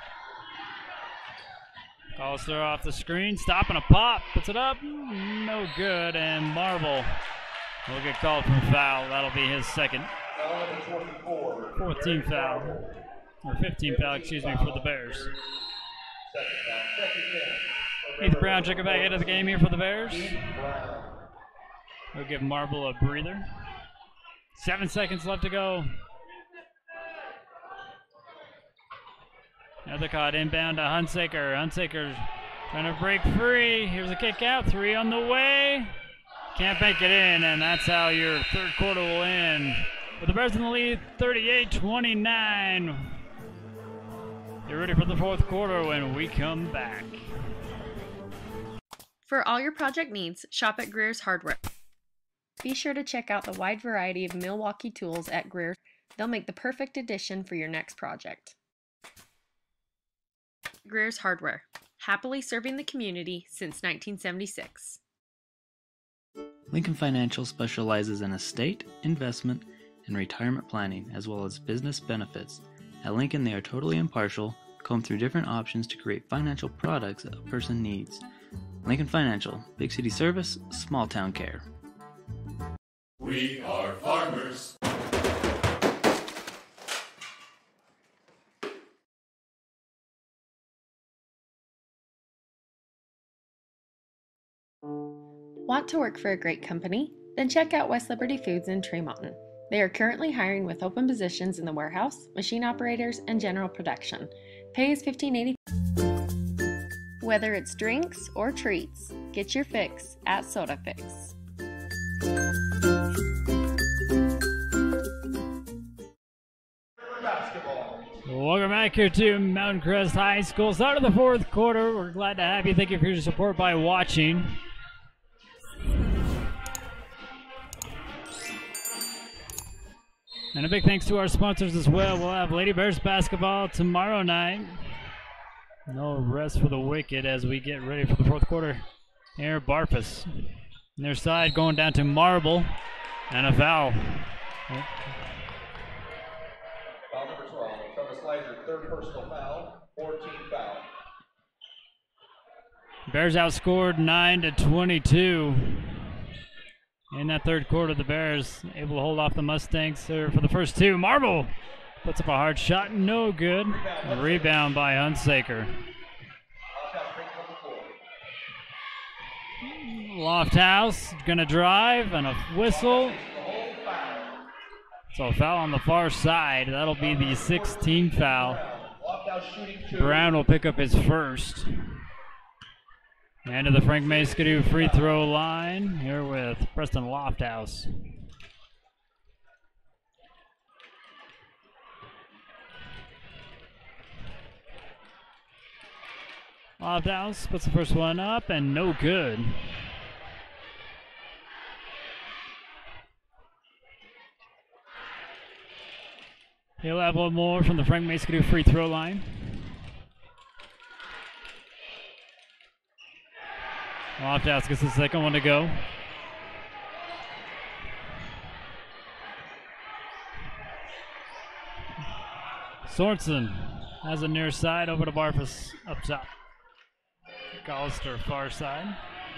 Collister off the screen, stopping a pop, puts it up, no good, and Marble will get called for a foul. That'll be his second. 14 foul, or 15 foul, excuse me, for the Bears. Heath Brown checking back into the game here for the Bears. We'll give Marble a breather. 7 seconds left to go. Nethercott inbound to Hunsaker. Hunsaker trying to break free. Here's a kick out. 3 on the way. Can't make it in, and that's how your third quarter will end. With the Bears in the lead, 38-29. Get ready for the fourth quarter when we come back. For all your project needs, shop at Greer's Hardware. Be sure to check out the wide variety of Milwaukee tools at Greer. They'll make the perfect addition for your next project. Greer's Hardware, happily serving the community since 1976. Lincoln Financial specializes in estate, investment, and retirement planning, as well as business benefits. At Lincoln, they are totally impartial, comb through different options to create financial products that a person needs. Lincoln Financial, big city service, small town care. We are farmers. Want to work for a great company? Then check out West Liberty Foods in Tremonton. They are currently hiring with open positions in the warehouse, machine operators, and general production. Pay is $15.80. Whether it's drinks or treats, get your fix at Soda Fix. Welcome back here to Mountain Crest High School. Start of the fourth quarter. We're glad to have you. Thank you for your support by watching. And a big thanks to our sponsors as well. We'll have Lady Bears basketball tomorrow night. No rest for the wicked as we get ready for the fourth quarter. Here, Barfus. On their side going down to Marble. And a foul. Foul number 12. Travis Slider, third personal foul, 14 foul. Bears outscored 9-22. In that third quarter, the Bears able to hold off the Mustangs there for the first two. Marble puts up a hard shot, no good. A rebound by Hunsaker. Lofthouse gonna drive and a whistle. So a foul on the far side. That'll be the 16th foul. Brown will pick up his first. And to the Frank Maskadoo free throw line here with Preston Lofthouse. Lofthouse puts the first one up and no good. He'll have one more from the Frank Maskadoo free throw line. Lofthouse gets the second one to go. Sorensen has a near side over to Barfus up top. Gollister far side.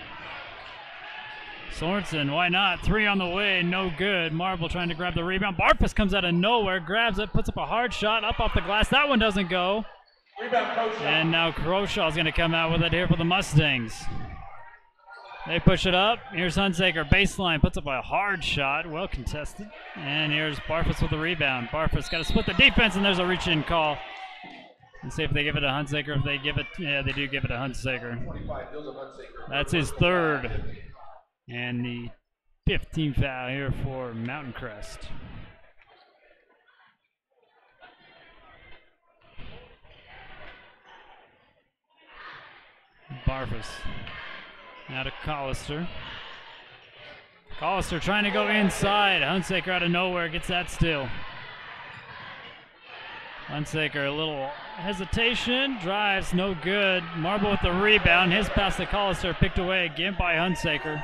Sorensen, why not? Three on the way, no good. Marble trying to grab the rebound. Barfus comes out of nowhere, grabs it, puts up a hard shot up off the glass. That one doesn't go. Rebound, Croshaw. And now Crowshaw's going to come out with it here for the Mustangs. They push it up. Here's Hunsaker, baseline, puts up a hard shot, well contested. And here's Barfus with the rebound. Barfus got to split the defense, and there's a reach-in call. Let's see if they give it to Hunsaker. If they give it, yeah, they do give it to Hunsaker. That's his third. And the 15th foul here for Mountain Crest. Barfus. Now to Collister. Collister trying to go inside. Hunsaker out of nowhere gets that steal. Hunsaker, a little hesitation. Drives, no good. Marble with the rebound. His pass to Collister picked away again by Hunsaker.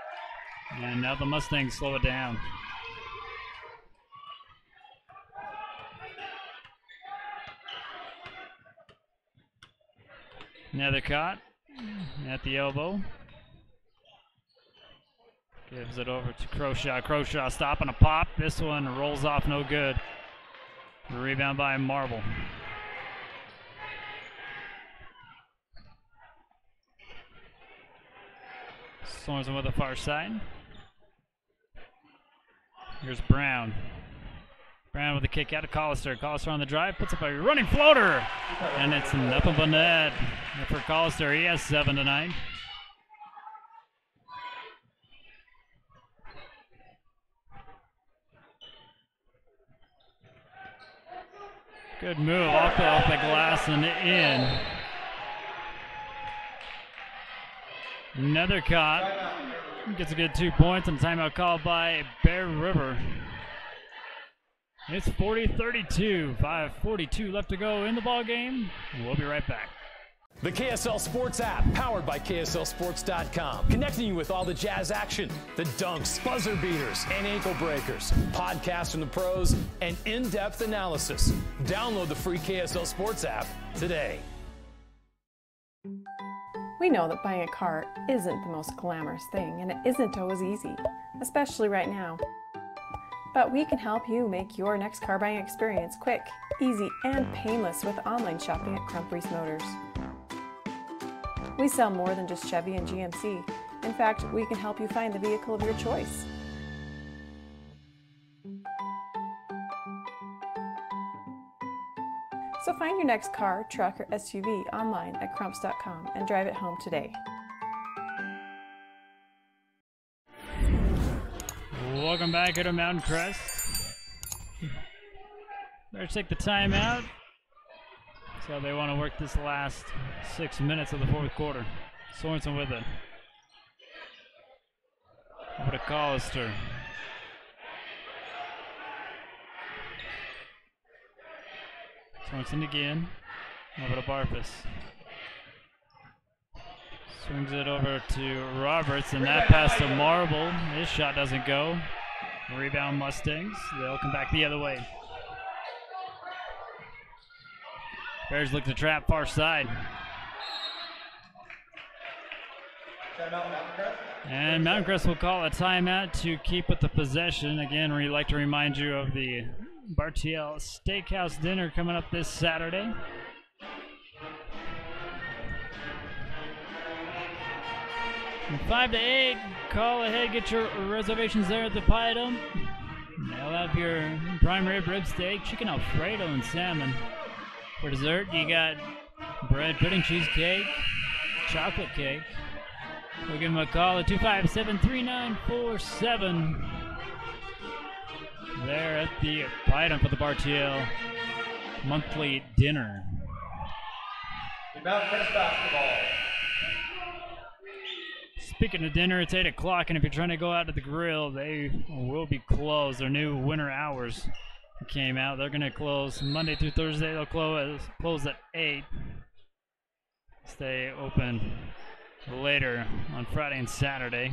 And now the Mustangs slow it down. Nethercott at the elbow. Gives it over to Croshaw. Croshaw stopping a pop. This one rolls off, no good. Rebound by Marble. Sorensen with the far side. Here's Brown. Brown with the kick out to Collister. Collister on the drive, puts up a running floater. And it's nothing but net for Collister. He has 7 tonight. Good move off the glass and in. Nethercott gets a good 2 points and timeout called by Bear River. It's 40-32, 5:42 left to go in the ball game. We'll be right back. The KSL Sports app, powered by KSLSports.com. Connecting you with all the Jazz action, the dunks, buzzer beaters, and ankle breakers. Podcasts from the pros, and in-depth analysis. Download the free KSL Sports app today. We know that buying a car isn't the most glamorous thing, and it isn't always easy, especially right now. But we can help you make your next car buying experience quick, easy, and painless with online shopping at Crump Reese Motors. We sell more than just Chevy and GMC. In fact, we can help you find the vehicle of your choice. So find your next car, truck, or SUV online at crumps.com and drive it home today. Welcome back here to Mountain Crest. Better take the timeout. So they want to work this last 6 minutes of the fourth quarter. Sorensen with it. Over to Collister. Sorensen again. Over to Barfus. Swings it over to Roberts, and that pass to Marble. His shot doesn't go. Rebound Mustangs. They'll come back the other way. Bears look to trap far side. And Mountain Crest will call a timeout to keep with the possession. Again, we'd like to remind you of the Bartiel Steakhouse dinner coming up this Saturday. From 5 to 8, call ahead, get your reservations there at the Pie Dome. They'll have your prime rib steak, chicken Alfredo, and salmon. For dessert, you got bread, pudding, cheesecake, chocolate cake. We'll give them a call at 257-3947. There at the Pie Dome for the Bartiel monthly dinner. Mountain Crest basketball. Speaking of dinner, it's 8 o'clock, and if you're trying to go out to the grill, they will be closed. Their new winter hours came out. They're going to close Monday through Thursday. They'll close at 8. Stay open later on Friday and Saturday.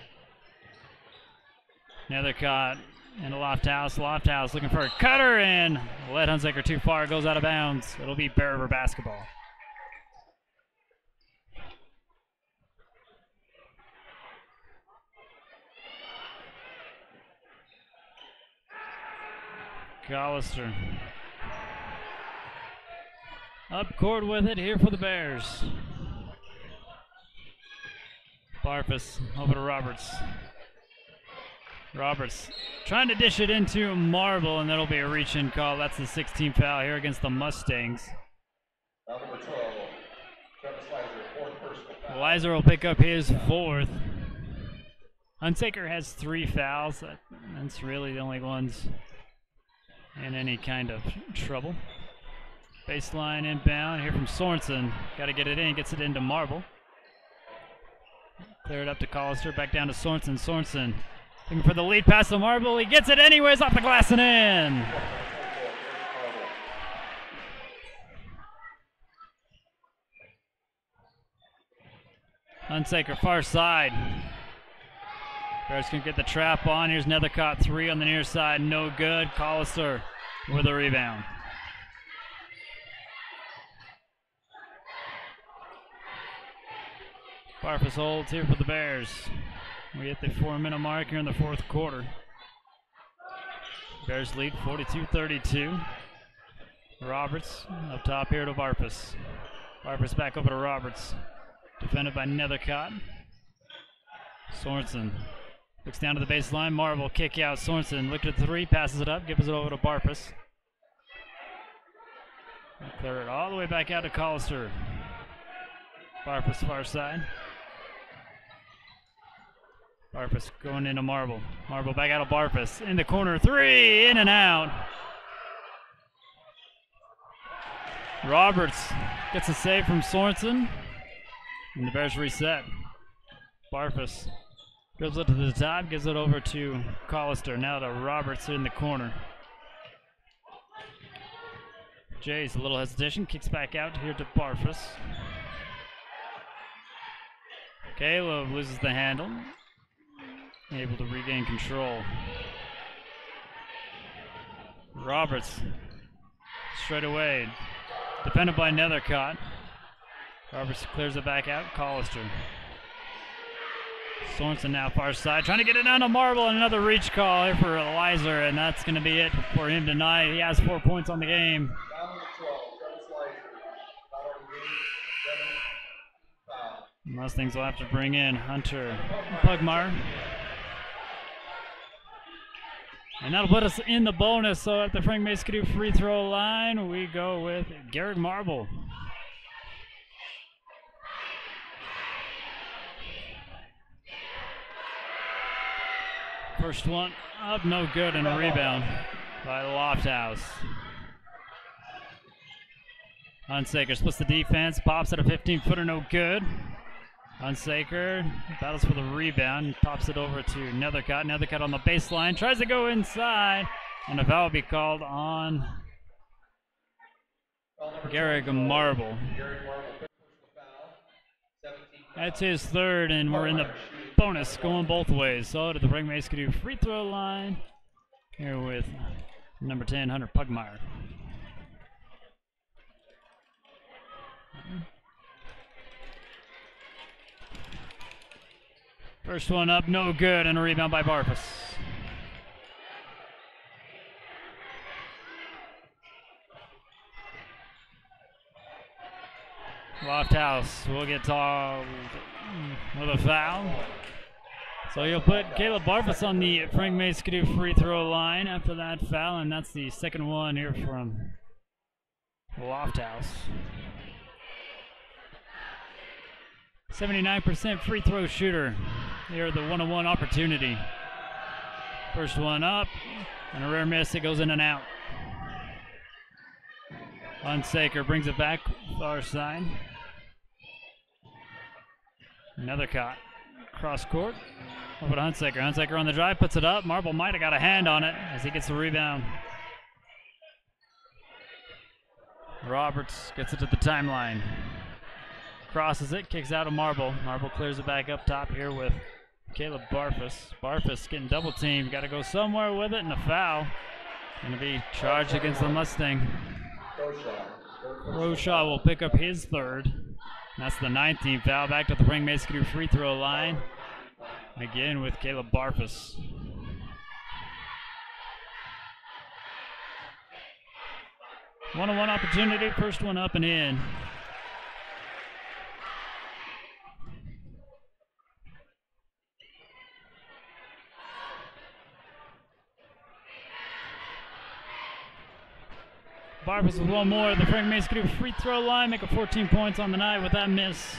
Nethercott in the Loft House. Loft House looking for a cutter, and led Hunsaker too far. Goes out of bounds. It'll be Bear River basketball. Collister up court with it here for the Bears. Barfus over to Roberts. Roberts trying to dish it into Marble, and that'll be a reach-in call. That's the 16th foul here against the Mustangs. Number 12, Travis Lizer, 4th personal foul. Lizer will pick up his 4th. Hunsaker has 3 fouls. That's really the only ones in any kind of trouble. Baseline inbound here from Sorensen. Got to get it in. Gets it into Marble. Clear it up to Collister. Back down to Sorensen. Sorensen looking for the lead pass to Marble. He gets it anyways off the glass and in. Hunsaker far side. Bears can get the trap on. Here's Nethercott 3 on the near side. No good. Collister with a rebound. Barfus holds here for the Bears. We hit the 4-minute mark here in the fourth quarter. Bears lead 42-32. Roberts up top here to Barfus. Barfus back over to Roberts. Defended by Nethercott. Sorensen looks down to the baseline. Marble kick out. Sorensen looked at 3, passes it up, gives it over to Barfus. Clear it all the way back out to Collister. Barfus far side. Barfus going into Marble. Marble back out of Barfus. In the corner, 3, in and out. Roberts gets a save from Sorensen. And the Bears reset. Barfus dribbles it to the top, gives it over to Collister. Now to Roberts in the corner. Jays, a little hesitation, kicks back out here to Barfus. Caleb loses the handle. Able to regain control. Roberts straight away. Defended by Nethercott. Roberts clears it back out. Collister. Sorensen now far side, trying to get it down to Marble, and another reach call here for Elizer, and that's going to be it for him tonight. He has 4 points on the game. Mustangs will have to bring in Hunter Pugmire. And that'll put us in the bonus, so at the Frank Mace-Cadu free throw line, we go with Garrett Marble. First one up, no good, and a rebound by Lofthouse. Hunsaker splits the defense, pops at a 15-footer, no good. Hunsaker battles for the rebound, pops it over to Nethercott. Nethercott on the baseline, tries to go inside, and a foul will be called on Garrett Marble. That's his third, and we're in the bonus going both ways. So to the Frank Mace-Cadu free throw line here with number 10, Hunter Pugmire. First one up, no good, and a rebound by Barfus. Lofthouse will get tossed with a foul. So you'll put Caleb Barfus on the Frank Mace-Cadu free throw line after that foul, and that's the second one here from Lofthouse. 79% free throw shooter. Here, the one-on-one opportunity. First one up, and a rare miss. It goes in and out. Hunsaker brings it back far side. Nethercott cross court over to Hunsaker. Hunsaker on the drive, puts it up. Marble might have got a hand on it as he gets the rebound. Roberts gets it to the timeline. Crosses it, kicks out of Marble. Marble clears it back up top here with Caleb Barfus. Barfus getting double teamed. Got to go somewhere with it, and a foul. Going to be charged against the Mustang. Roshaw will pick up his third. That's the 19th foul. Back to the Frank Mace-Cadu free throw line. Again with Caleb Barfus. One-on-one opportunity. First one up and in. Barfus with one more. The Frank Mace-Cadu free throw line, make it 14 points on the night with that miss.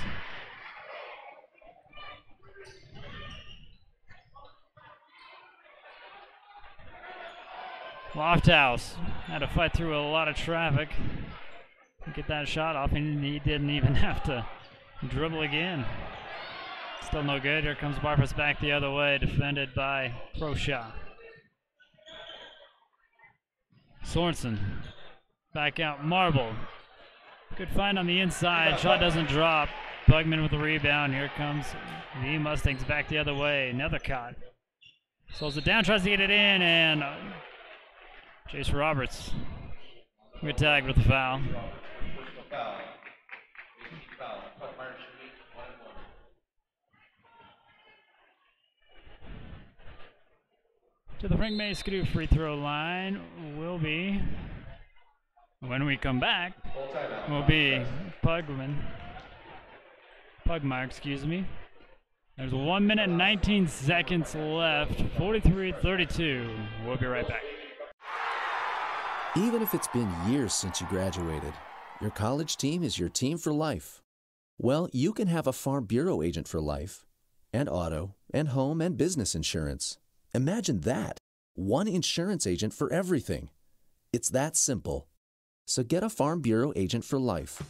Lofthouse had to fight through a lot of traffic to get that shot off, and he didn't even have to dribble again. Still no good. Here comes Barfus back the other way, defended by Croshaw. Sorensen. Back out, Marble. Good find on the inside. Shot doesn't drop. Bugman with the rebound. Here comes the Mustangs back the other way. Nethercott slows it down, tries to get it in, and Chase Roberts we get tagged with the foul. to the Frank May Skidoo free throw line will be, when we come back, will be Pugmire, excuse me. There's 1 minute and 19 seconds left, 43-32. We'll be right back. Even if it's been years since you graduated, your college team is your team for life. Well, you can have a Farm Bureau agent for life, and auto, and home and business insurance. Imagine that. One insurance agent for everything. It's that simple. So get a Farm Bureau agent for life.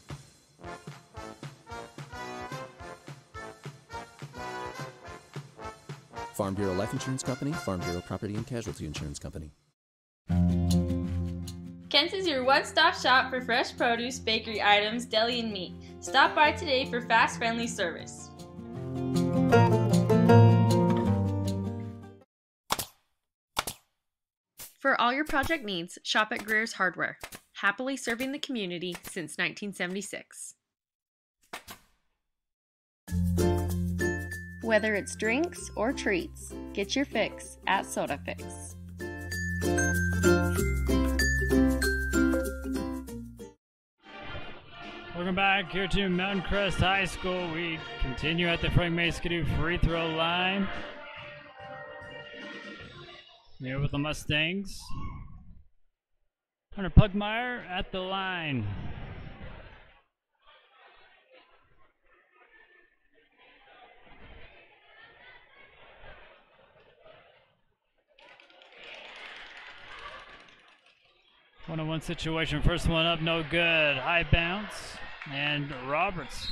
Farm Bureau Life Insurance Company, Farm Bureau Property and Casualty Insurance Company. Kent's is your one-stop shop for fresh produce, bakery items, deli, and meat. Stop by today for fast, friendly service. For all your project needs, shop at Greer's Hardware. Happily serving the community since 1976. Whether it's drinks or treats, get your fix at Soda Fix. Welcome back here to Mountain Crest High School. We continue at the Frank May Skidoo free throw line. Here with the Mustangs. Hunter Pugmire at the line. One-on-one situation. First one up, no good. High bounce. And Roberts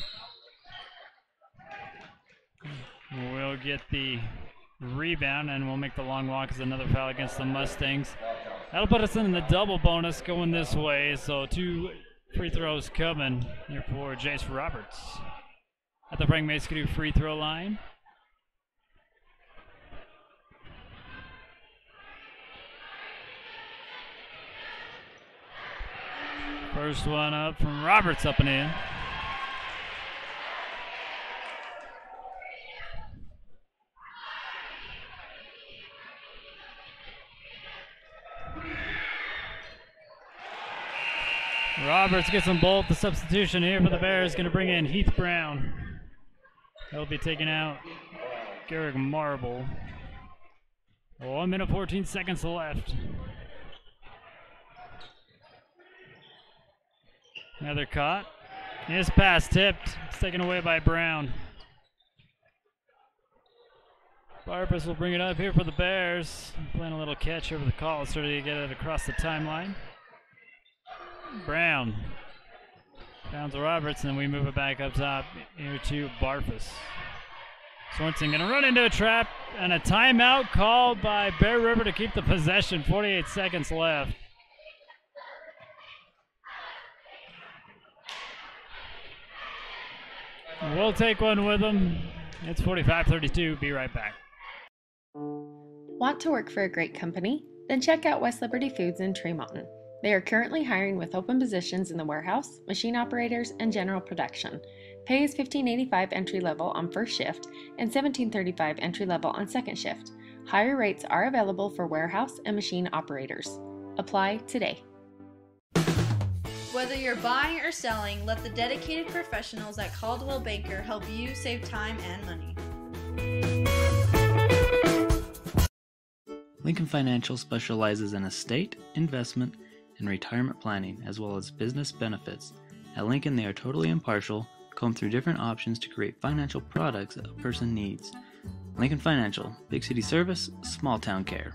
will get the rebound, and we'll make the long walk as another foul against the Mustangs. That'll put us in the double bonus going this way, so 2 free throws coming here for Jace Roberts at the Frank May Skidoo free throw line. First one up from Roberts, up and in. Roberts gets them both. The substitution here for the Bears is going to bring in Heath Brown. He'll be taking out Garrick Marble. 1 minute 14 seconds left. Another caught. His pass tipped. It's taken away by Brown. Barbas will bring it up here for the Bears. Playing a little catch over the call. Started to get it across the timeline. Brown. Down to Roberts, and we move it back up top here to Barfus. Swenson gonna run into a trap, and a timeout called by Bear River to keep the possession. 48 seconds left. We'll take one with them. It's 45-32. Be right back. Want to work for a great company? Then check out West Liberty Foods in Tremonton. They are currently hiring with open positions in the warehouse, machine operators, and general production. Pay is $15.85 entry level on first shift and $17.35 entry level on second shift. Higher rates are available for warehouse and machine operators. Apply today. Whether you're buying or selling, let the dedicated professionals at Caldwell Banker help you save time and money. Lincoln Financial specializes in estate, investment, and retirement planning, as well as business benefits. At Lincoln, they are totally impartial, comb through different options to create financial products that a person needs. Lincoln Financial, big city service, small town care.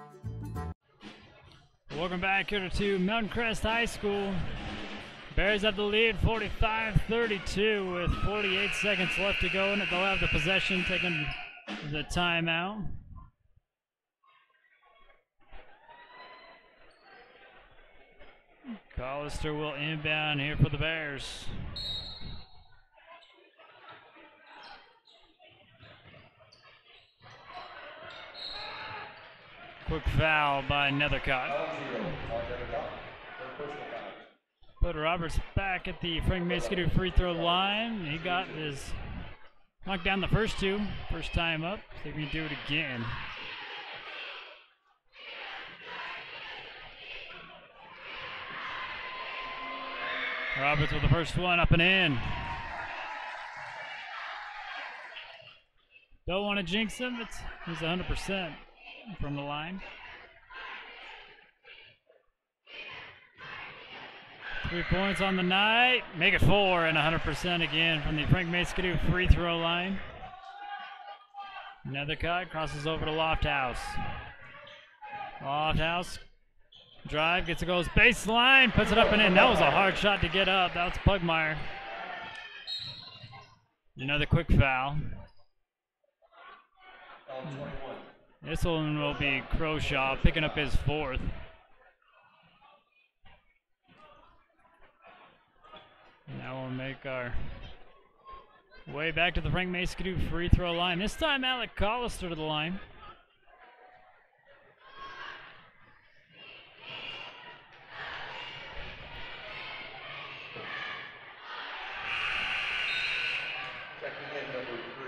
Welcome back here to Mountain Crest High School. Bears have the lead, 45-32, with 48 seconds left to go, and they'll have the possession, taking the timeout. Collister will inbound here for the Bears. Quick foul by Nethercott. Put Roberts back at the Frank May Skidoo free throw line. He got his knocked down the first two. First time up. See if he can do it again. Roberts with the first one, up and in. Don't want to jinx him. He's 100% from the line. 3 points on the night. Make it 4 and 100% again from the Frank Maskadoo free throw line. Another cut, crosses over to Lofthouse. Lofthouse, drive, gets a goes baseline, puts it up and in. That was a hard shot to get up. That's Pugmire. Another quick foul. This one will be Croshaw picking up his 4th. Now we'll make our way back to the Frank Maskadoo free throw line. This time Alec Collister to the line. Checking in number 3.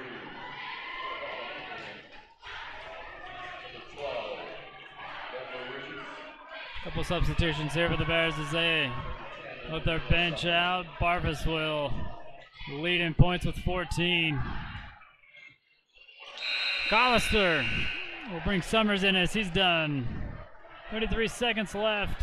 Couple substitutions here for the Bears as they let their bench out. Barfus will lead in points with 14. Collister will bring Summers in as he's done. 33 seconds left.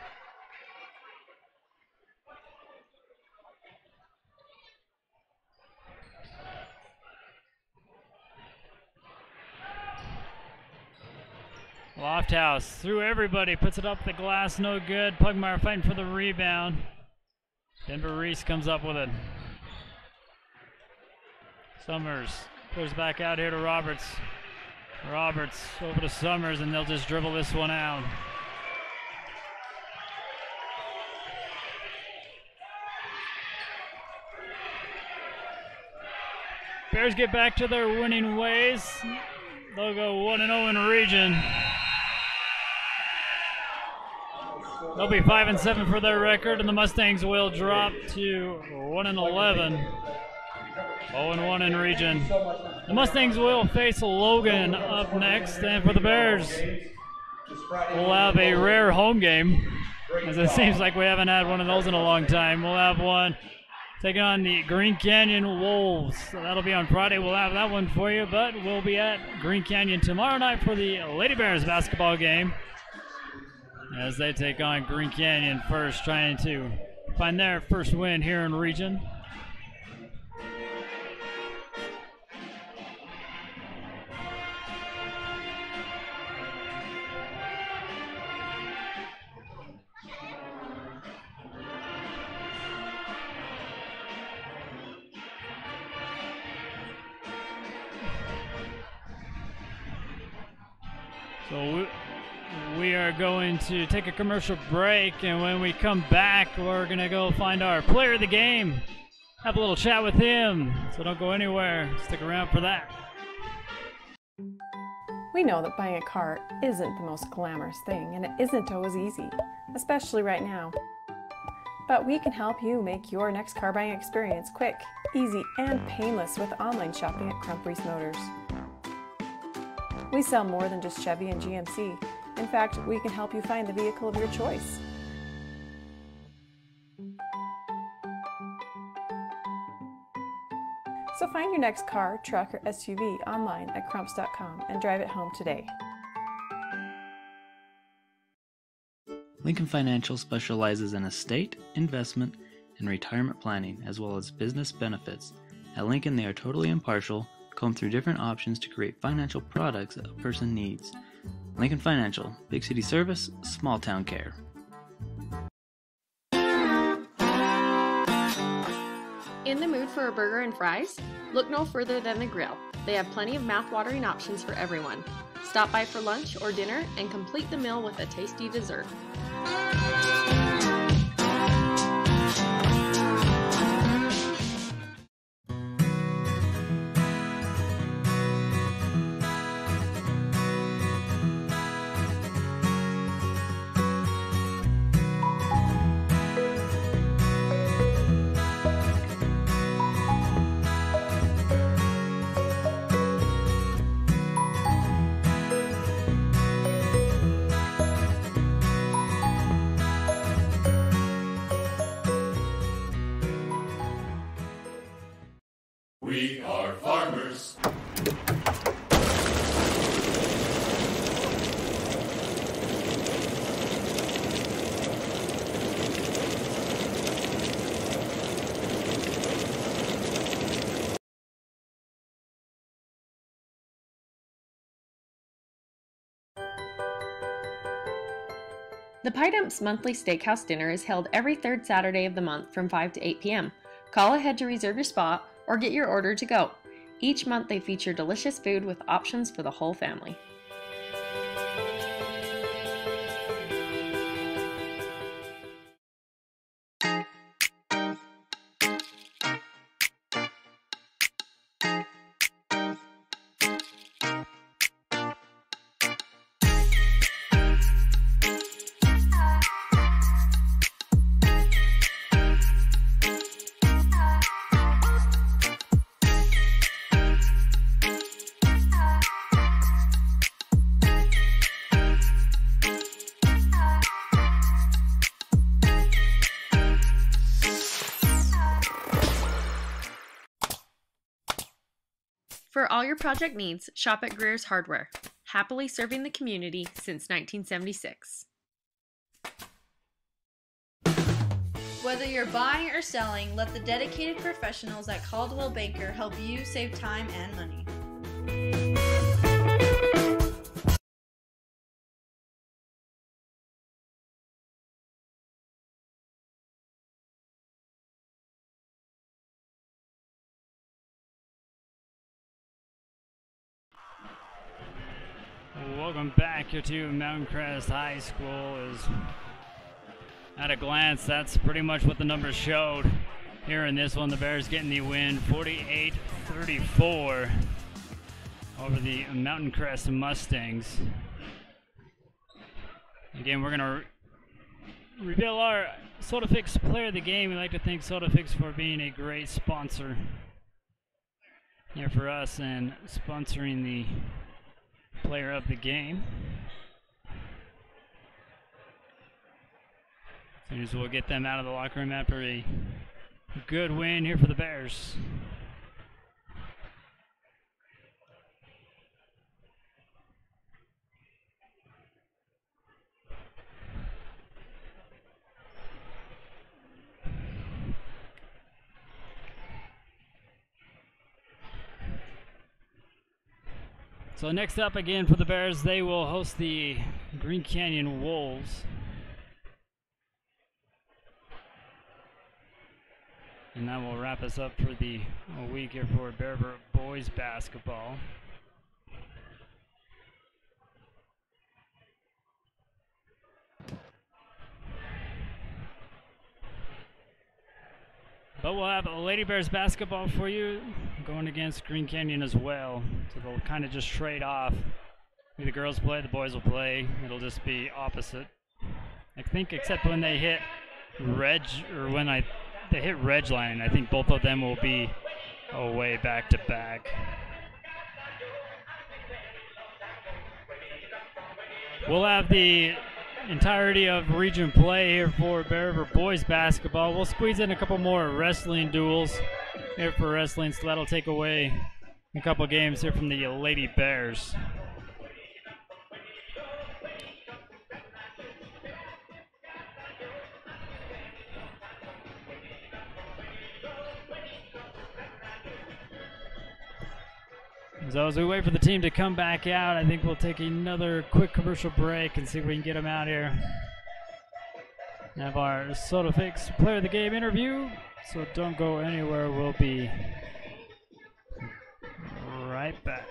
Lofthouse through everybody, puts it up the glass, no good. Pugmire fighting for the rebound. Denver Reese comes up with it. Summers puts back out here to Roberts. Roberts over to Summers, and they'll just dribble this one out. Bears get back to their winning ways. They'll go 1-0 in region. They'll be 5-7 for their record, and the Mustangs will drop to 1-11. 0-1 in region. The Mustangs will face Logan up next, and for the Bears, we'll have a rare home game, as it seems like we haven't had one of those in a long time. We'll have one taking on the Green Canyon Wolves. So that'll be on Friday. We'll have that one for you, but we'll be at Green Canyon tomorrow night for the Lady Bears basketball game, as they take on Green Canyon first, trying to find their first win here in region. So we are going to take a commercial break, and when we come back, we're going to go find our player of the game, have a little chat with him. So don't go anywhere. Stick around for that. We know that buying a car isn't the most glamorous thing, and it isn't always easy, especially right now. But we can help you make your next car buying experience quick, easy, and painless with online shopping at Crump Reese Motors. We sell more than just Chevy and GMC. In fact, we can help you find the vehicle of your choice. So find your next car, truck, or SUV online at crumps.com and drive it home today. Lincoln Financial specializes in estate, investment, and retirement planning, as well as business benefits. At Lincoln, they are totally impartial, comb through different options to create financial products that a person needs. Lincoln Financial, big city service, small town care. In the mood for a burger and fries? Look no further than the Grill. They have plenty of mouth-watering options for everyone. Stop by for lunch or dinner and complete the meal with a tasty dessert. We are farmers. The Pie Dumps monthly steakhouse dinner is held every third Saturday of the month from 5 to 8 p.m. Call ahead to reserve your spot or get your order to go. Each month they feature delicious food with options for the whole family. For all your project needs, shop at Greer's Hardware. Happily serving the community since 1976. Whether you're buying or selling, let the dedicated professionals at Caldwell Banker help you save time and money. Welcome back here to Mountain Crest High School. At a glance, that's pretty much what the numbers showed. Here in this one, the Bears getting the win 48-34 over the Mountain Crest Mustangs. Again, we're going to reveal our SodaFix player of the game. We'd like to thank SodaFix for being a great sponsor here for us and sponsoring the player of the game. As soon as we'll get them out of the locker room after a good win here for the Bears. So next up again for the Bears, they will host the Green Canyon Wolves. And that will wrap us up for the week here for Bearver boys basketball. But we'll have Lady Bears basketball for you going against Green Canyon as well. So they'll kind of just trade off. The girls play, the boys will play. It'll just be opposite. I think except when they hit reg, or when they hit reg line, I think both of them will be away back to back. We'll have the entirety of region play here for Bearver boys basketball. We'll squeeze in a couple more wrestling duels here for wrestling, so that'll take away a couple games here from the Lady Bears. So as we wait for the team to come back out, I think we'll take another quick commercial break and see if we can get them out here. Have our SodaFix player of the game interview, so don't go anywhere. We'll be right back.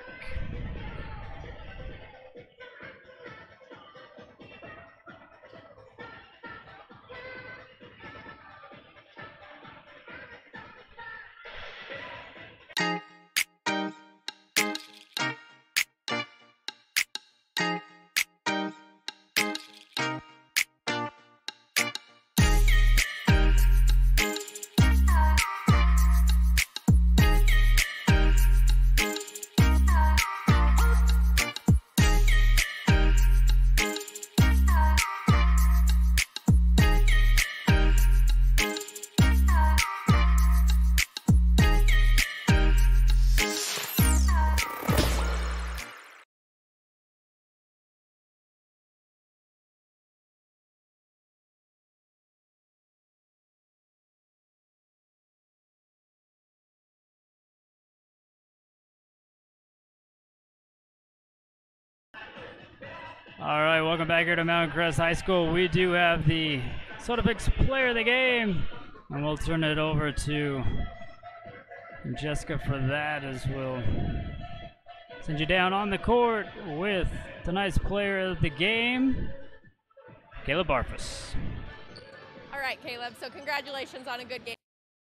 All right, welcome back here to Mountain Crest High School. We do have the Sotapix player of the game, and we'll turn it over to Jessica for that, as we'll send you down on the court with tonight's player of the game, Caleb Barfus. All right, Caleb, so congratulations on a good game.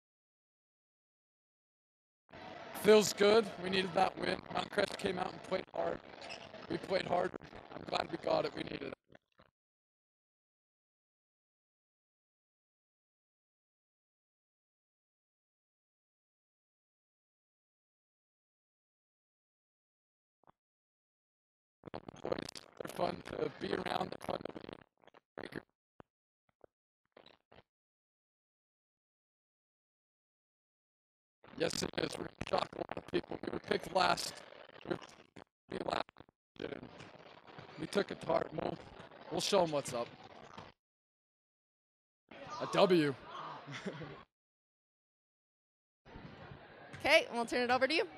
Feels good. We needed that win. Mount Crest came out and played hard. We played hard. I'm glad we got it. We needed it. Boys, they're fun to be around. They're fun to be. Yes, it is. We're going to shock a lot of people. We were picked last. We took it to heart. We'll show them what's up. A W. Okay, and we'll turn it over to you.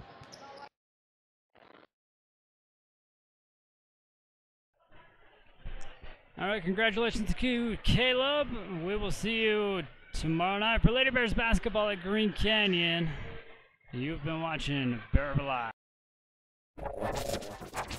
All right, congratulations to Caleb. We will see you tomorrow night for Lady Bears basketball at Green Canyon. You've been watching Bear Live.